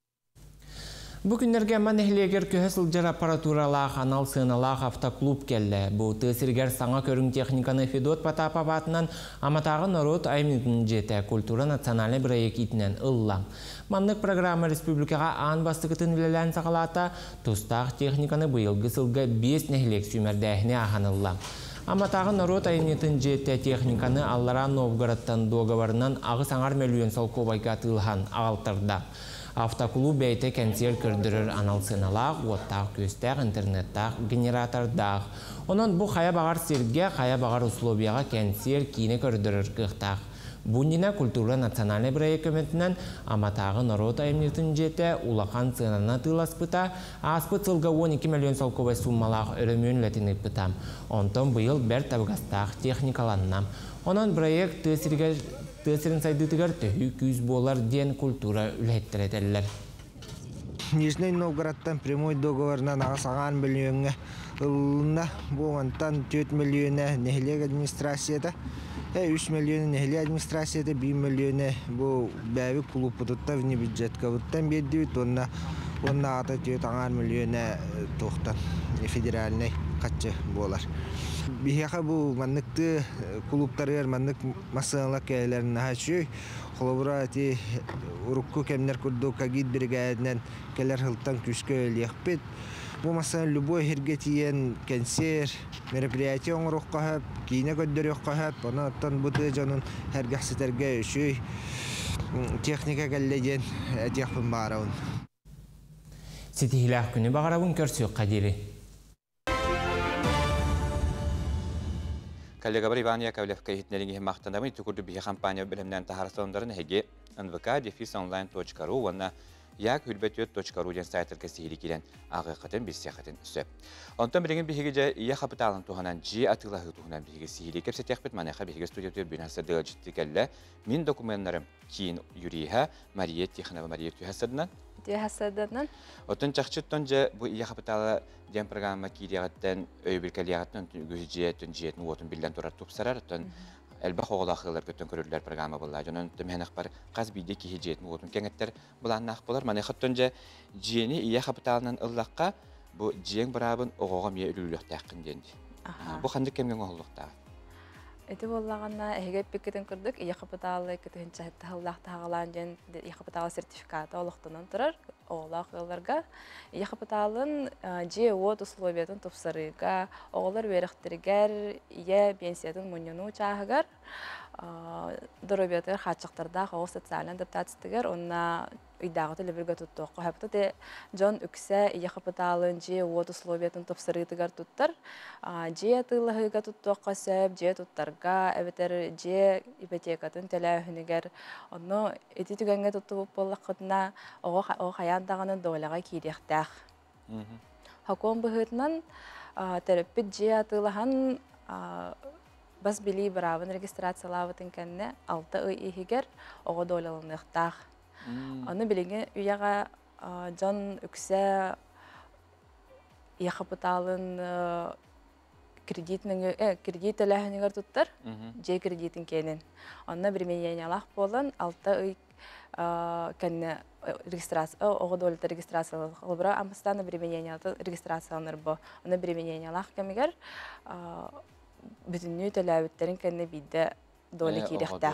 Бүгінлерге мәнехлегер көһе сылжар аппаратуралақ, анал сыналақ автоклуб келді. Бұл тәсіргер саңа көрің техниканы Федот Потапов-атынан аматағы народ айметін жеті культура национальный проект итінен ылла. Манлық программа республикаға аң бастықытын үлелән сақалата тұстақ техниканы бұйылғы сылға 5 нәхлек сүймердәхіне ағанылла. Аматағы народ айметін жеті техниканы Аллара Новгородтан доғаварынан ағы саңар миллион солковайға тылған ағалтырда. Автоклуб бәйті кәнсер көрдірір анал сыналақ, оттақ, көстәқ, интернеттақ, генератордақ. Онын бұл қая бағар серге, қая бағар условияға кәнсер кейіне көрдірір қықтақ. Бұндина культура национальный проект көметінен аматағы народ айметін жеті улақан сынана тыласпыта, аспыт сылға 12 миллион солковай суммалақ өрімін ләтінік бұтам. Онтан бұйыл бәр табғастақ техникаланнам. Онын проект тесірін сайдытығар төхі күз болар ден культура үләйттіретелер. Нижний Новгородтан прямой договорынан ағасаған миллионға ылына болғантан 4 миллионы нәхілек администрацияда, 3 миллионы нәхілек администрацияда, 1 миллионы бұл бәві клуб бұтытта вне бюджетка бұттан бердейт, онна ағата 4 миллионы тоқтан федеральный қатшы болар. Бихақа бұл маннықты клубтарығар маннык масылық кәйлерін ағачы, қолыбыра әте ұрыққы кәмнер күрді қағид бригадынан кәлер ғылттан күшкі өліқпет. Бұл масылын любой хергетиен кәнсер, мероприятия оңыр оққағап, кейіне көддер оққағап, оны аттан бұты жанын әргәқсітерге үші техника кәллеген әтеқпін бағарауын. Сетихилақ күні бағарауын көрсі қадері. Коллега Иван Яковлев кайхитнеринги мақтандамын түкірді бейі компания білімнен тахарасылындарын әге nvk-online.ru ванна yak-hülbet.ru ден сайттар кәсігелі келен ағы қатын біз сияқатын үсі. Онтан білеген бейге жа ия қапыталын туғанан жи атылағы туғанан бейге сігелі кепсе тәқпет маныға бейге студия бүйінасы дығы жітті кәлі мен документарым кейін юриха Мария Тихонова Мария Түйхасадынан. Отын чақчыттан жа бұл ия қапыталы ден программа кейдеғаттан өйбілкәлеғаттан гүзжиеттін жиетін отын білден тұрар тұпсарар. Әлбақ оғылақылар көттен көрілер программа болла. Жонын түмәнік бар қаз бейде кейі жиетін отын кәңеттер бұланнақ болар. Маны қыттан жа жиені ия қапыталынан ұллаққа бұл жиен бірабын оғыға мие үліліқтәқ қынденді. Бұл қанды кәмген оғылықтағы? Эти боллагана эге пикетен кырдык ия капиталы кетен чахта халлахта хагалан жен ия капиталы сертификаты олуктунан турар оолак ылларга ия капиталын же от условиятын топсарыга оолар берехтиргер ия пенсиятын муньону чаагар доробиятыр хачактарда хоо социальный адаптациятыгер онна үйдағыты лебірге тұттуққа хәпті де жон үксе ия капиталын же от условиятын топсарытыгар туттар же атылығыга туттуққа сөп же туттарға әбетер же ипотекатын тәләхінігер оны эти түгенге тутту боллаққытына оғы қаяндағының доғылаға кейдектәқ. Хакон бұғытынан тәріппет же атылыған бас били бравын регистрациялабытын кенне 6 ый ихигер ого долалыныктах. Аны билиге уяга жон үксә яхапыталын кредит эләһенегер туттар, же кредитин кенен. Анна применениялах болан 6 ый кенне регистрация, ого долалты регистрация кылбыра, амстаны применениялы регистрацияланыр бу. Аны применениялах кемигер бүтүннүү төлөбүттерин кенне бидде доля кирехтах.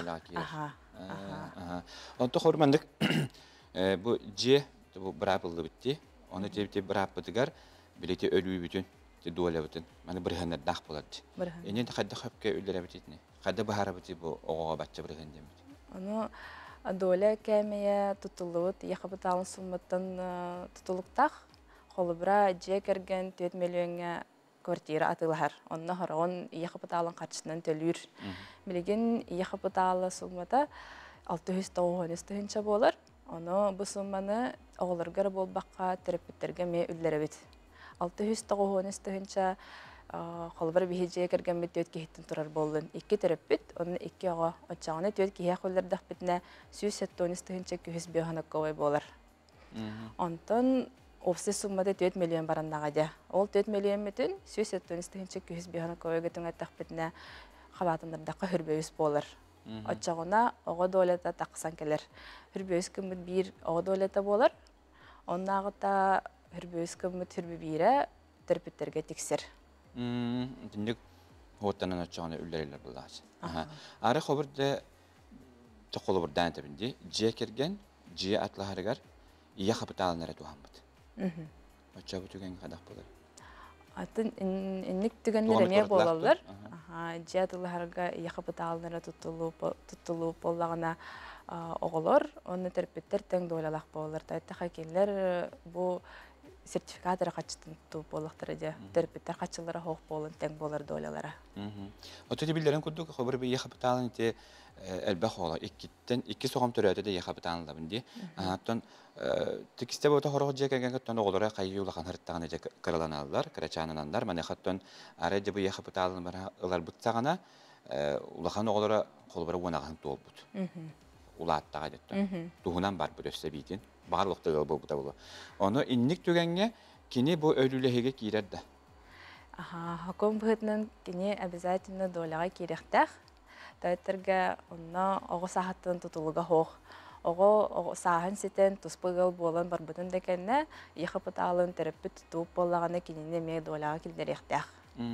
Онто хормандык бу же бу брапылды битти. Оны тепте брапыдыгар билете өлүү бүтүн доля бүтүн. Маны бирхандар дах болот. Эне хадда хапке үлдерэ битни. Хадда бахара бити бу ого бачча бирхан дем. Аны доля кемeye tutulup, yaxabıtalın summattan tutuluktaq, холыбыра же керген 4 миллионга квартира атылар. Онна хорон yaxabıtalın qaçından төлүр. Билеген yaxabıtalı summata 690 болар. Оны бу сумманы оғларга болбаққа терапевттерге ме үллеребит. 690 холбар бихиже керген меттет кехиттен турар болдун. 2 терапевт, оны 2 ага очагына төт кеhe холлардах битне 170 күз биоханакковай болар. Онтон Опсы суммада 4 миллион бараннағады. Ол 4 миллион мүтін 170 күз бейхана көйгетін әттақ бітіне қабатындардаққа хүрбөйіз болыр. Отчағына оға долета тақсан келер. Хүрбөйіз күміт бір оға долета болыр. Оннағыта хүрбөйіз күміт хүрбі бейірі терпеттерге тексер. Дүндік оғыттанан отчағына үлдерелер бұлдағыз. Ары қобырды тұқылы бұрдан әтебінде же керген, же атлағарығар ия қапыталынары туған бұд. Отча бүтүген қадақ болар? Атын инник түгенлереме болалар. Же атыларга ия қапыталынары тұттылу болағына оғылар. Оны терпеттер тәң дойлалақ болалар. Тәйтті қакелер бұл сертификатары қачытын туып болақтыры де. Терпеттер қачылары хоқ болын тәң болар дойлалары. Оты дебілдерін күрдік, қобыр бір ия қапыталын те әлбәқ олар. Екі соғым түрі өті де ия қапыталын лабынды. Аттан текисте бота хорох же кеген тоно олора кайы улахан харттагана же кыраланалар, крачананандар. Мане хаттон ара же бу яхапыталын бара ылар бутсагана улахан олора колбара вонаган тоолбут. Улааттага жеттон. Тугунан бар бу өссө битин. Барлыкты бу бута болу. Оны инник түгенге кини бу өлүлеге кирерде. Хаком бытнан кини обязательно доляга кирехтах. Тайтерге онна ого сахаттан тутулуга хох. Ого сахан сетен туспыгыл болан барбытын декенне яхапыталын терапевт туып боллаганы кинине ме доляга килдерехтах.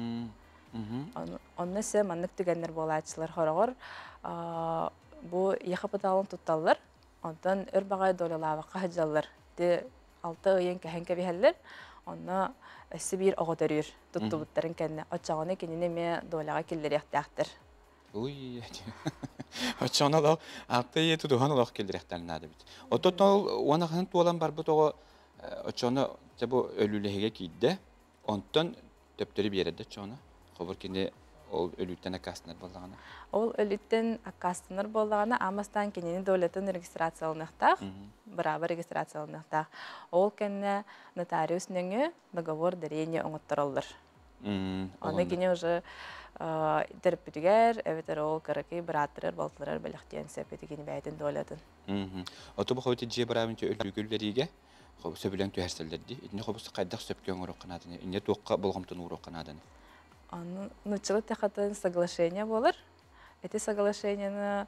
Онны се маннык түгеннер болачылар хорогор бу яхапыталын тутталлар. Онтан өр багай долялабакка хаджаллар. Де 6 ыйын кахенке бихеллер. Онна эссе бир ого төрүр туттубуттарын кенне очаганы кинине ме доляга килдерехтахтыр. Уй, очона да апте ету дохан лох келдирехтен нады бит. Ототол уанахын туалан бар бу того очона тебу өлүлеге кийде. Онтон тептери береде чона. Хобор кине ол өлүттен акастынар боллагана. Ол өлүттен акастынар боллагана амастан кинени дөлөтөн регистрацияланактак, бирабар регистрацияланактак. Ол кенне нотариус неңе договор дарение оңоттуралдар. Аны кине уже терпетигер, эветер ол караки бираттырар, балтылар белектен сепетигини бәйтен дөлөтөн. Ото бу хойти же барабынча өлүгүллериге хоб сөбүлөн төһәрселдерди. Итне хобус кайдак сөпкөн урокканадыны, инне туокка болгомтун урокканадыны. Аны нучылы тахатын соглашение болар. Эти соглашениені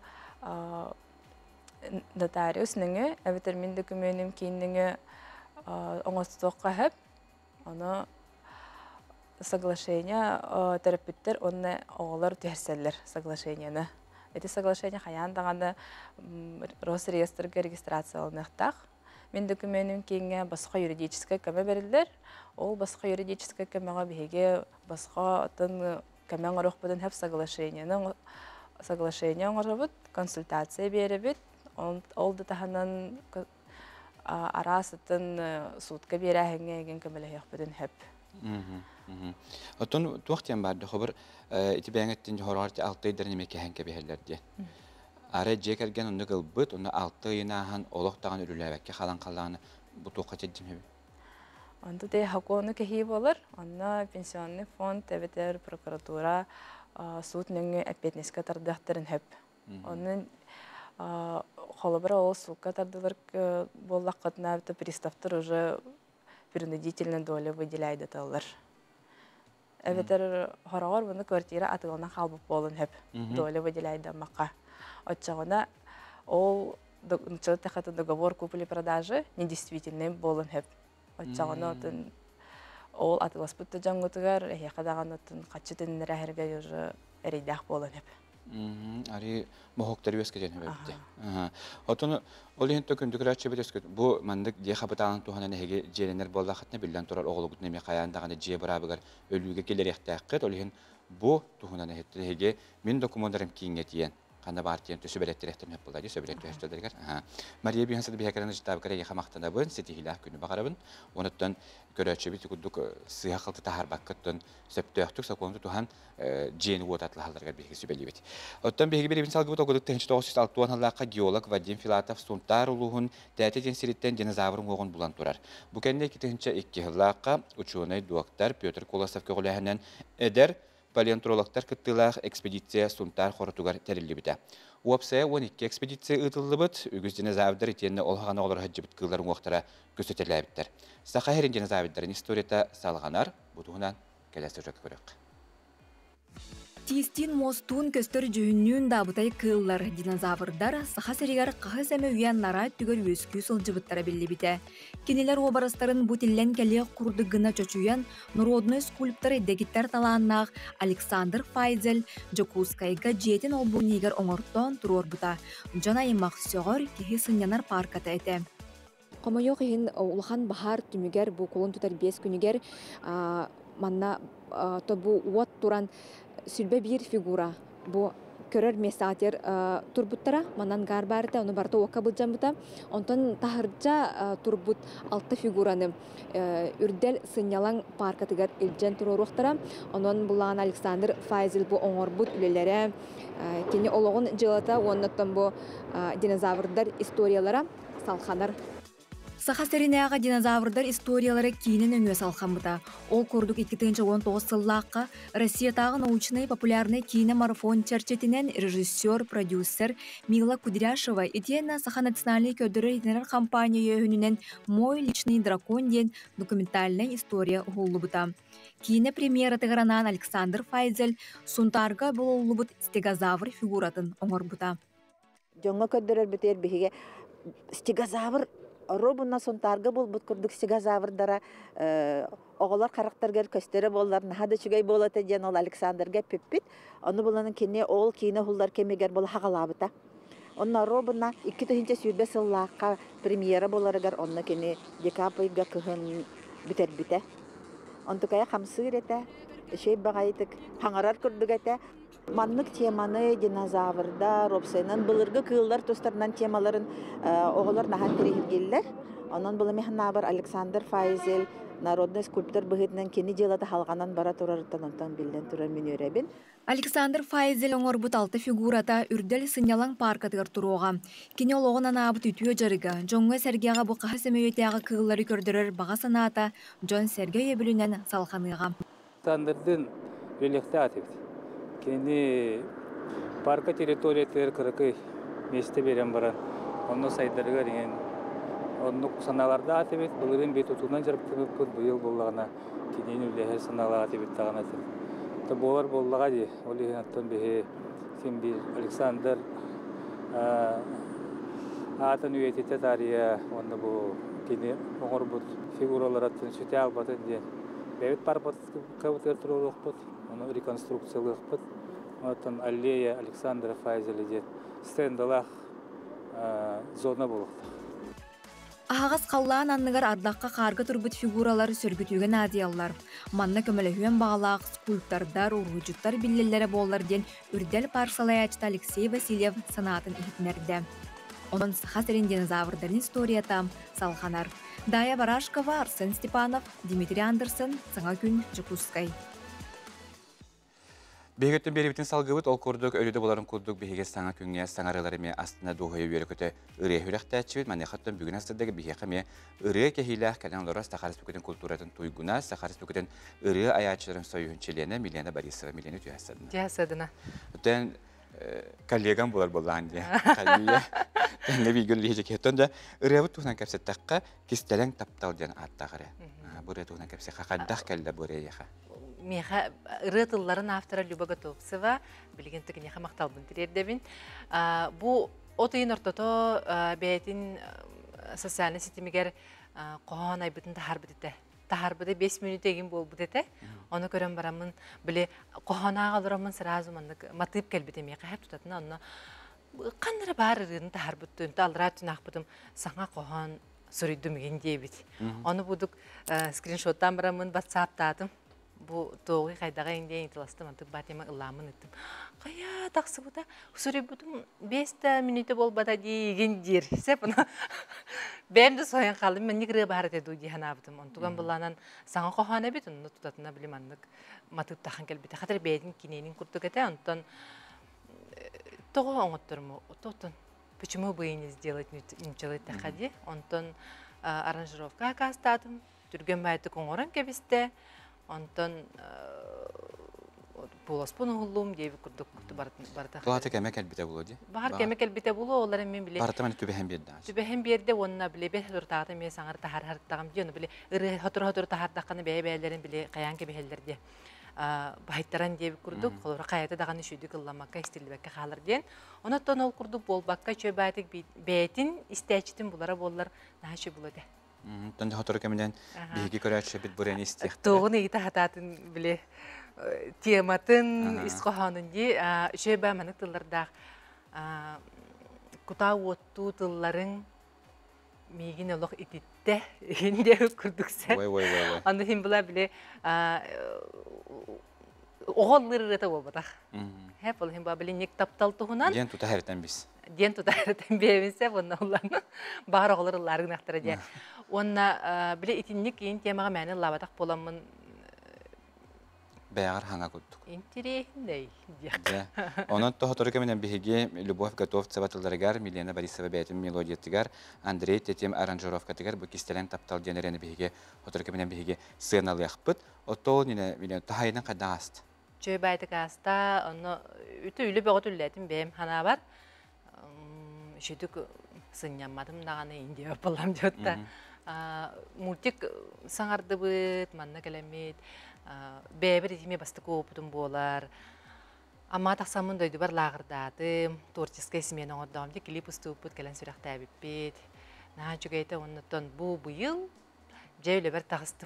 нотариус неңе, эветер мен документим кейіннеңе оңостуокка хэп. Аны соглашение терапевттер онны оғылар төһәрселлер соглашениені. Эти соглашение хаян дағаны Росреестрге регистрацияланықтақ. Мен документим кейінге басқа юридическая көмө берілдер. Ол басқа юридическая көмөға беге басқа атын көмөн оруқ бұдын хэп соглашение оңырыбыд, консультация беребит. Ол да таханан арасытын суутка берәхіңе еген көмөлөйөк бұдын хэп. Отон туақтен барды хобыр ити бәңеттен хорарты 6 айдарын емеке хәнке бәхеллерде. Ары жекерген онны кылбыт, онны 6 айынахан олықтаған үріләбәкке қалан қалағаны бұ туаққа чеддім хебі? Онда те хакону кехи болар, онна пенсионный фонд, эбетер прокуратура, суд мөңгө эпетнеске тардактарын хөп. Онун холобра ол сука тардылар боллаккатына приставтар уже принудительно долю выделяет аталар. Эбетер хорогор буну квартира атылына халбып болун хөп. Долю выделяет дамакка. Отчагына ол договор купли-продажи недействительный болун хөп. Отчагына ол атыласпытты жаңгытыгар, яқадаған отын қачытын рәхерге уже эрейдақ болун хөп. Ари мохоктар өске жен хөбөпте. Отону олен төкүндүк рачы бетеске бу мандык де хабаталын туханан эге жеренер болдакытны билден турар оголугут неме каяндаганы же барабыгар өлүүгө келер яктакыт олен бу туханан эге мен документтарым кийинге тиен. Канда партиян төсө береттеректен хөп булды, сөберет төстөлдөргөр. Мария Бихансады бихакараны житабы кереге хамактана бын, сетихилах күнү багарабын. Онуттан көрөчү бит кудук сыякылты тахар баккыттан сөптөктүк саконду тухан жени вотатлы халдарга бихи сөбелибит. Оттан бихи берибин салгыбыт окудук 1906 халлакка геолог Вадим Филатов Сунтар улугун тәтеден сириттен динозаврын огон булан турар. Бу кенде 2 халлакка ученый доктор Петр Колосов көгөләһеннән эдер палеонтологтар кыттылах экспедиция Сунтар хоротугар терилибите. Уапсая 12 экспедиция ытылыбыт, үгіз динозаврдар итенне олғаны олар хаджибит кылларын уақтара көсөтеләбиттер. Сақахерин динозаврдарын историята салғанар, бұтуғынан келесі жөк көрек. Тиістин мостун көстөр жүйіннен дабытай кыллар динозаврдар саха серигар қағы сәмі уяннара түгөр өскүй сылжыбыттара беллебите. Кенелер обарастарын бутиллен келе құрдығына чөчуян народной скульптор дегиттер талааннақ Александр Файзел Жокускайга жетін олбурнигер оңортон турор бута. Жана имақ сөғыр кехи сынянар парката әті. Қомайоқ ең улахан бахар түмігер бұл қолын тұтар 5 күнігер манна тобу уат туран сүлбе бир фигура бу көрөр месатер турбуттара манан гарбарда оны барта ока булжамбыта онтон тахыржа турбут 6 фигураны үрдел сынялаң паркатыгар илжен туруруктара онон булан Александр Файзел бу оңорбут үлелере кене ологон жылата оннотон бу динозаврдар историялара салханар. Саха серинеяға динозаврдар историялары кейінен өңе салқамыда. Ол көрдік 2019 сыллаққа Россиятағы научный популярный киномарафон черчетінен режиссер, продюсер Мила Кудряшева етена Саха национальный көдірі етінер компания өйінінен «Мой личный дракон» ден документальный история ғоллыбыта. Кейіне премьера тығыранан Александр Файзел Сунтарға бұл оллыбыт стегозавр фигуратын оңырбыта. Жоңға көдірер бітер бігеге стегозавр Робунна Сунтарга бол бут курдук стегозаврдара оголор характергер көстөрө боллар нахада чугай болот ден ол Александрга пеппит аны буланын кене ол кийине хулдар кемегер бол хагалабыта онна Робунна 2-нче сүйбе сыллакка премьера боларыгар онна кене декапыйга кыгын бите онтукая хамсырете шей багайтык хаңарар курдугата маннык теманы динозаврда робсенен былыргы кыылдар тустарынан темаларын оголор нахат терегилгеллер. Онон бұл мехнабар Александр Файзел народный скульптор быгытынан кени жылата халганан бара турарыттан онтан билден турар мен өребин. Александр Файзел оңорбут 6 фигурата үрдел сынялаң паркатыгар туруга. Кени ологонан абыт үтүө жарыга. Жоңго Сергейга бу каха семөйөтөгө кыыллары көрдөрөр бага санаата Жон Сергей өбүлүнөн салханыга. Александрдын өлөктө атып. Кени парка территория кырыкы месте берем баран. Онно сайдарга деген онно саналарда атып, булырын бет утунан жарыптып быйыл боллагана кенен үлехер санала атып тагана. Та болар боллага ди. Олигаттан бе ким бир Александр атын үетете тария онно бу кени оңорбут фигураларатын сүтө албатын ди. Бевит парпат кавтер турулукпут. Оны реконструкциялықпыт. Онтан аллея Александра Файзеля дед стендалах зона болуқты. Ағас қаллаан анныгар ардаққа қарғы тұрбыт фигуралар сөргітуген адиялар. Манна көмелігуен бағалақ, скульптордар, урғыжыттар биллелері болар ден үрдел парсалаячты Алексей Васильев санатын ихтінерді. Онын саха серин динозаврдарын историятам салханар. Дая Барашкова, Арсен Степанов, Дмитрий Андерсон, Саңа күн Жокускай. Бегеттен бері бітін салғыбыт, ол көрдік, өліді боларын көрдік, беге саңа күнге саңарылары ме астына доғайы үйері көте үре хүрек тәтшібет, мәне қаттан бүгін астыдығы беге ме үре кехилях кәлен олар Саха Республикатын культуратын туйгуна, Саха Республикатын үре аячыларын сойуынчелені Милена Борисова Милена түйәсадына. Түйәсадына. Өттен коллегам болар болған де. Тәңге бейгіл лейже кеттен де үре бұт туғынан кәпсеттаққа кестелен таптал ден аттағыры. Бұре туғынан кәпсе қақандақ кәлді бұре еға. Меха рытылларын автора Люба Готовцева билген тигинеха макталбын тирердебин. Бу отыйын ортото бәйтин социальный сетимигер коһон айбытын тахарбыдыте. Тахарбыды 5 минут егин болбут эте. Оны көрөн барамын биле коһонага алырамын сразу мандык матып келбите меха хеп тутатына онно кандыра бар рын тахарбыттын талрат нахбытым саңа коһон суридүмген дебит. Оны будук скриншоттан барамын WhatsApp-тадым. Бу тоғы қайдаға еңден итиластым, антық батема ыламын ыттым. Қая тақсы бұда, ұсыры бұдым 5 минуты бол бада дейген дер. Сәп, бәмді соян қалым, мен негірі бары деді дейін абыдым. Онтуған бұланан саңа қоғана бет, оны тұтатына білім андық матып тақын кәлбеті. Қатыр бәйдің кененің күртік әті, онтан тоғы оңыттырмы, отын. Почему бы и не сделать ничего тақади? Онтан аранжировка қастадым, түрген бәйті қоңырын кәбісті. Онтон полоспон уллум дейби курдук барта. Туаты кеме келбите булу ди. Бар кеме келбите булу, олар мен биле. Барта мен түбеһен берди. Түбеһен берди, онна биле бе хатыртагы мен саңар тахар хартагым жөны биле. Ыры хатыр тахардакны бәйләрен биле каян кебелерде. Байттаран дейби курдук, олар каята даганы шүдүк ылламакка истилбекке халыр ден. Онотон ол курдук болбакка чөбәтик бетин истәчтин булара боллар нахшы булады. Тонда хатыр кемден биги көрәче бит бүрен истек. Тоғын ите хататын биле тематын исқоханын ди шөбә мәнек тылларда кута отту тылларын мигин олох ититте инде күрдүксә. Вай. Анда хим була биле оғыллыр рета болбатак. Хеп ол хим ба биле нек таптал туһунан. Ден тута хәртән бис. Ден тута хәртән бебинсе бунна улларны бар оғылларларын нактыра ди. Онна биле итинник ин темага мәне лабатак боламын. Бәгәр ханга күттүк. Интересный. Онон тохотор кеменен биһиге Любовь Готовцева тылдарыгар, Милена Борисова бәйтин мелодиятыгар, Андрей Тетем аранжировкатыгар бу кистелен таптал денерени биһиге хотор кеменен биһиге сыналый ахпыт. Отол нине Милена тахайдан кадаст. Чөй байды каста, оны үтө үлү бөгөт үлләтим бем хана бар. Шүдүк сыннямадым даганы инде болам жотта. Мультик саңарды быт, манна келемет, бәбір етіме басты көпітім болар. Ама тақсамын дөйді бар лағырдадым, творческая семена оңырдағым де клип ұстуыпыт, кәлін сүріқті әбіппет. Наға жүгейті оннаттан бұл бұйыл жәй өлі бір тағыстым.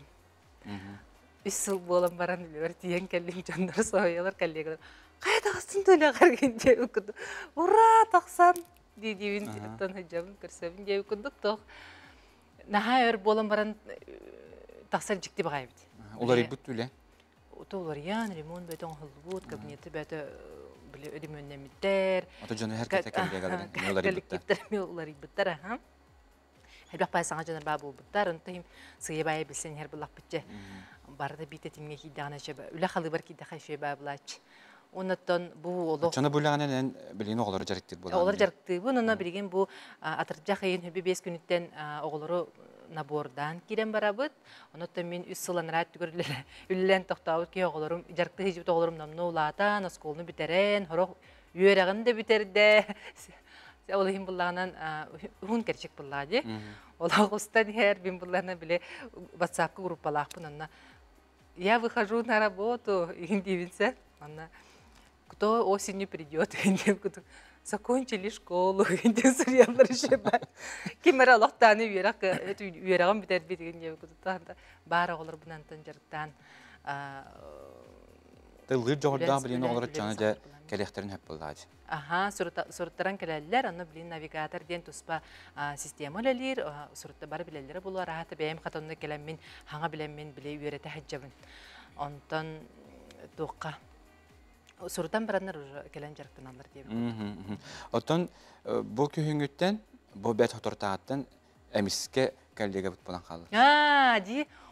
3 жыл болам баран өлі бір тиен кәлін жондар соғылар коллегалар. Қай тағыстың төлі қарген жәй өкінді. Ура тақсан! Дейдейін хыджабын көрсөбін жәй өкіндік тоқ. Наға өр болам баран тақсар жікті бағай бейді. Олар ибут үле? Олар ян, ремонт бәйтін ғылбут, кабинеті бәйті өдімөннеметтер. Ото жоны әр кәтті кәлгегаларын, олар ибуттар? Олар ибуттар, аха. Әлбәқ бай саңа жонар бай болбуттар, ұнтайым сүйе бай білсен әр бұлақ бітче. Барды бейтетімге кейдіғана шөбі, үлі қалы бар кейдіға шөбі бай бұлач. Онаттан бұл олық... Чона бұлағанен білген оғылары жарықтыр болған? Оғылары жарықтыр бұл, онына білген бұл атырып жақ ең хөбі 5 күніттен оғылары набордан керен барабыт. Онаттан мен 3 сылан райт түгірлер үлілен тоқтауыт кей оғыларым, жарықты хежібіт оғыларым намны ұлатан, осколыны бітерен, хорақ үйерағын да бітерді. Олығын бұлағынан ұғын кәрчек бұлағады. Олағы ұстан әр бен бұлағына біле WhatsApp-қа группалақпын. Я выхожу на работу, индивинсе. Кто осенью придет, закончили школу, кемер Аллахтан үйерағын бітер бетеген бары олар бұнантан жарықтан. Тылғыр жоғырдан білген олар жаны да кәлектерін әп болады. Аха, сұрыттаран кәләлілер, оны білін навигатор ден тұспа система өлелер, сұрытты бары білелері болуар, ағаты бәйім қатонны кәләммен, хаңа біләммен біле үйереті әджабын. Онтан тоққа. Сұрыттан баранар кәлән жарықтан алар дейбі. Отон, бұл күйіңіттен, бұл бәт отортағаттан әміске кәлдеге бұт болан қалыр. Ди,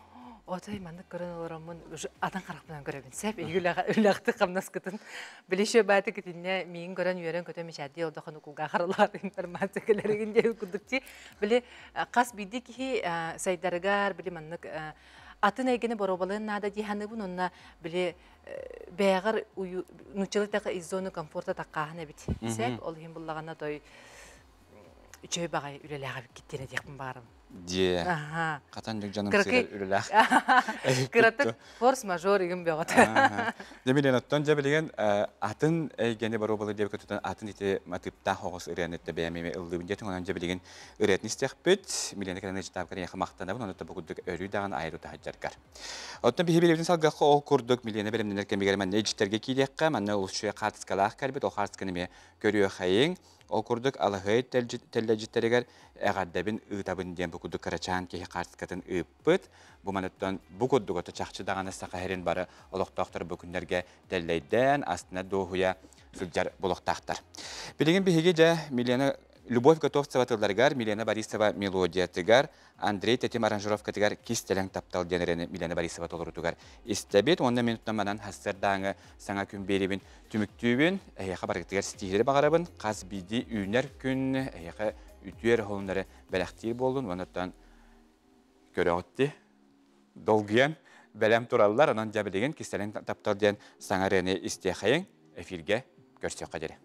Отой маннык көрөн олоромун атан каракпынан көрөбүн. Сеп үлөктү камнас кытын. Билеше баты китинне миин көрөн үйрөн көтө мишади олдохону кулга каралар информация келерин же кудукчи. Биле кас биди ки сайдаргар биле маннык атын эгене боробалын нада диханы бун онна биле бэягар нучылыктагы изону комфорта таккааны бит. Сеп ол хим буллагана той үчөй багай үлелега киттене дияпын барым. Де. Катан жок жаным сыйыр үлелег. Кыраты форс-мажор егин бөгөт. Демилен оттон жабилген атын эгене боробалы деп көтөтөн атын ите матыпта хогос ырянетте бәмеме ылдыбын жетин онан жабилген ырятын истехпет милене керене житап яха мактана бун онда бүгүдүк өрү даган айры тахаджаркар. Оттон бихибелевдин салгакка ол курдук милене беремден кемигер мен нечтерге килекка мен улчуя катыскалах карбет ол харскене көрүө хайын. Ол курдук алыгы теллежиттерегер эгардабин ытабын дем букудук карачан ки картскатын ыппыт бу манаттан бу курдугота чакчы дагана сакахерин бары олоктоктор бүгүннерге теллейден астына доохуя сылжар болохтактар. Билеген биһиге же Милена Любовь Готовцева тылдаргар, Милена Борисова мелодия тыгар, Андрей Тетим аранжировка тыгар кистелең таптал денерене Милена Борисова толурутугар. Истебет, онда минуттан манан хассырдаңы саңа күн беребин түмүктүүбүн, хабар тыгар стихири багарабын, каз биди үйнер күн, үтүер холунары бәләхтир болдун, онаттан көрөңөтти, долгуян, бәләм тураллар, онан жабилеген кистелең таптал ден саңа рене истехайын, эфирге көрсөк кадери.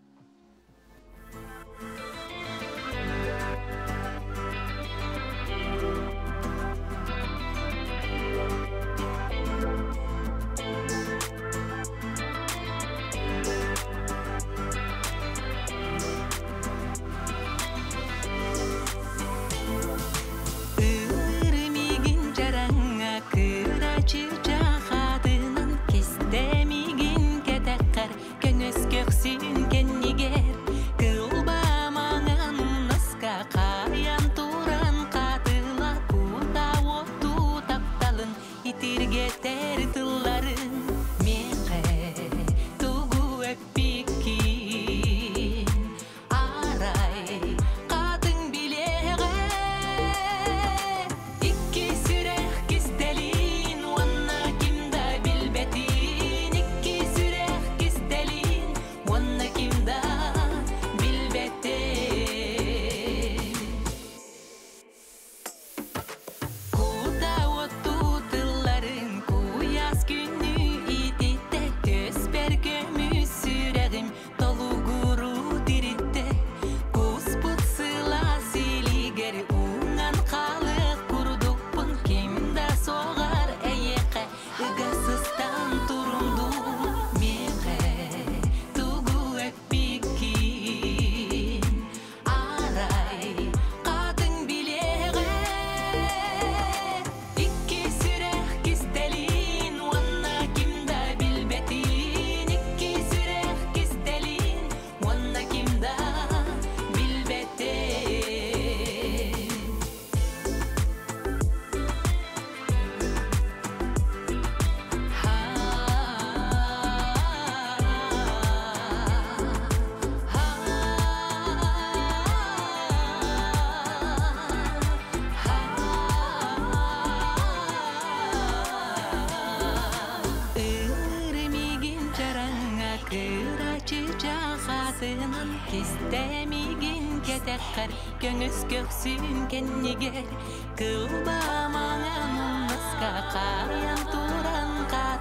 Kistemigin ketekkar Göngüs göksün kenniger Kılba mağanın Naska kayan turan kat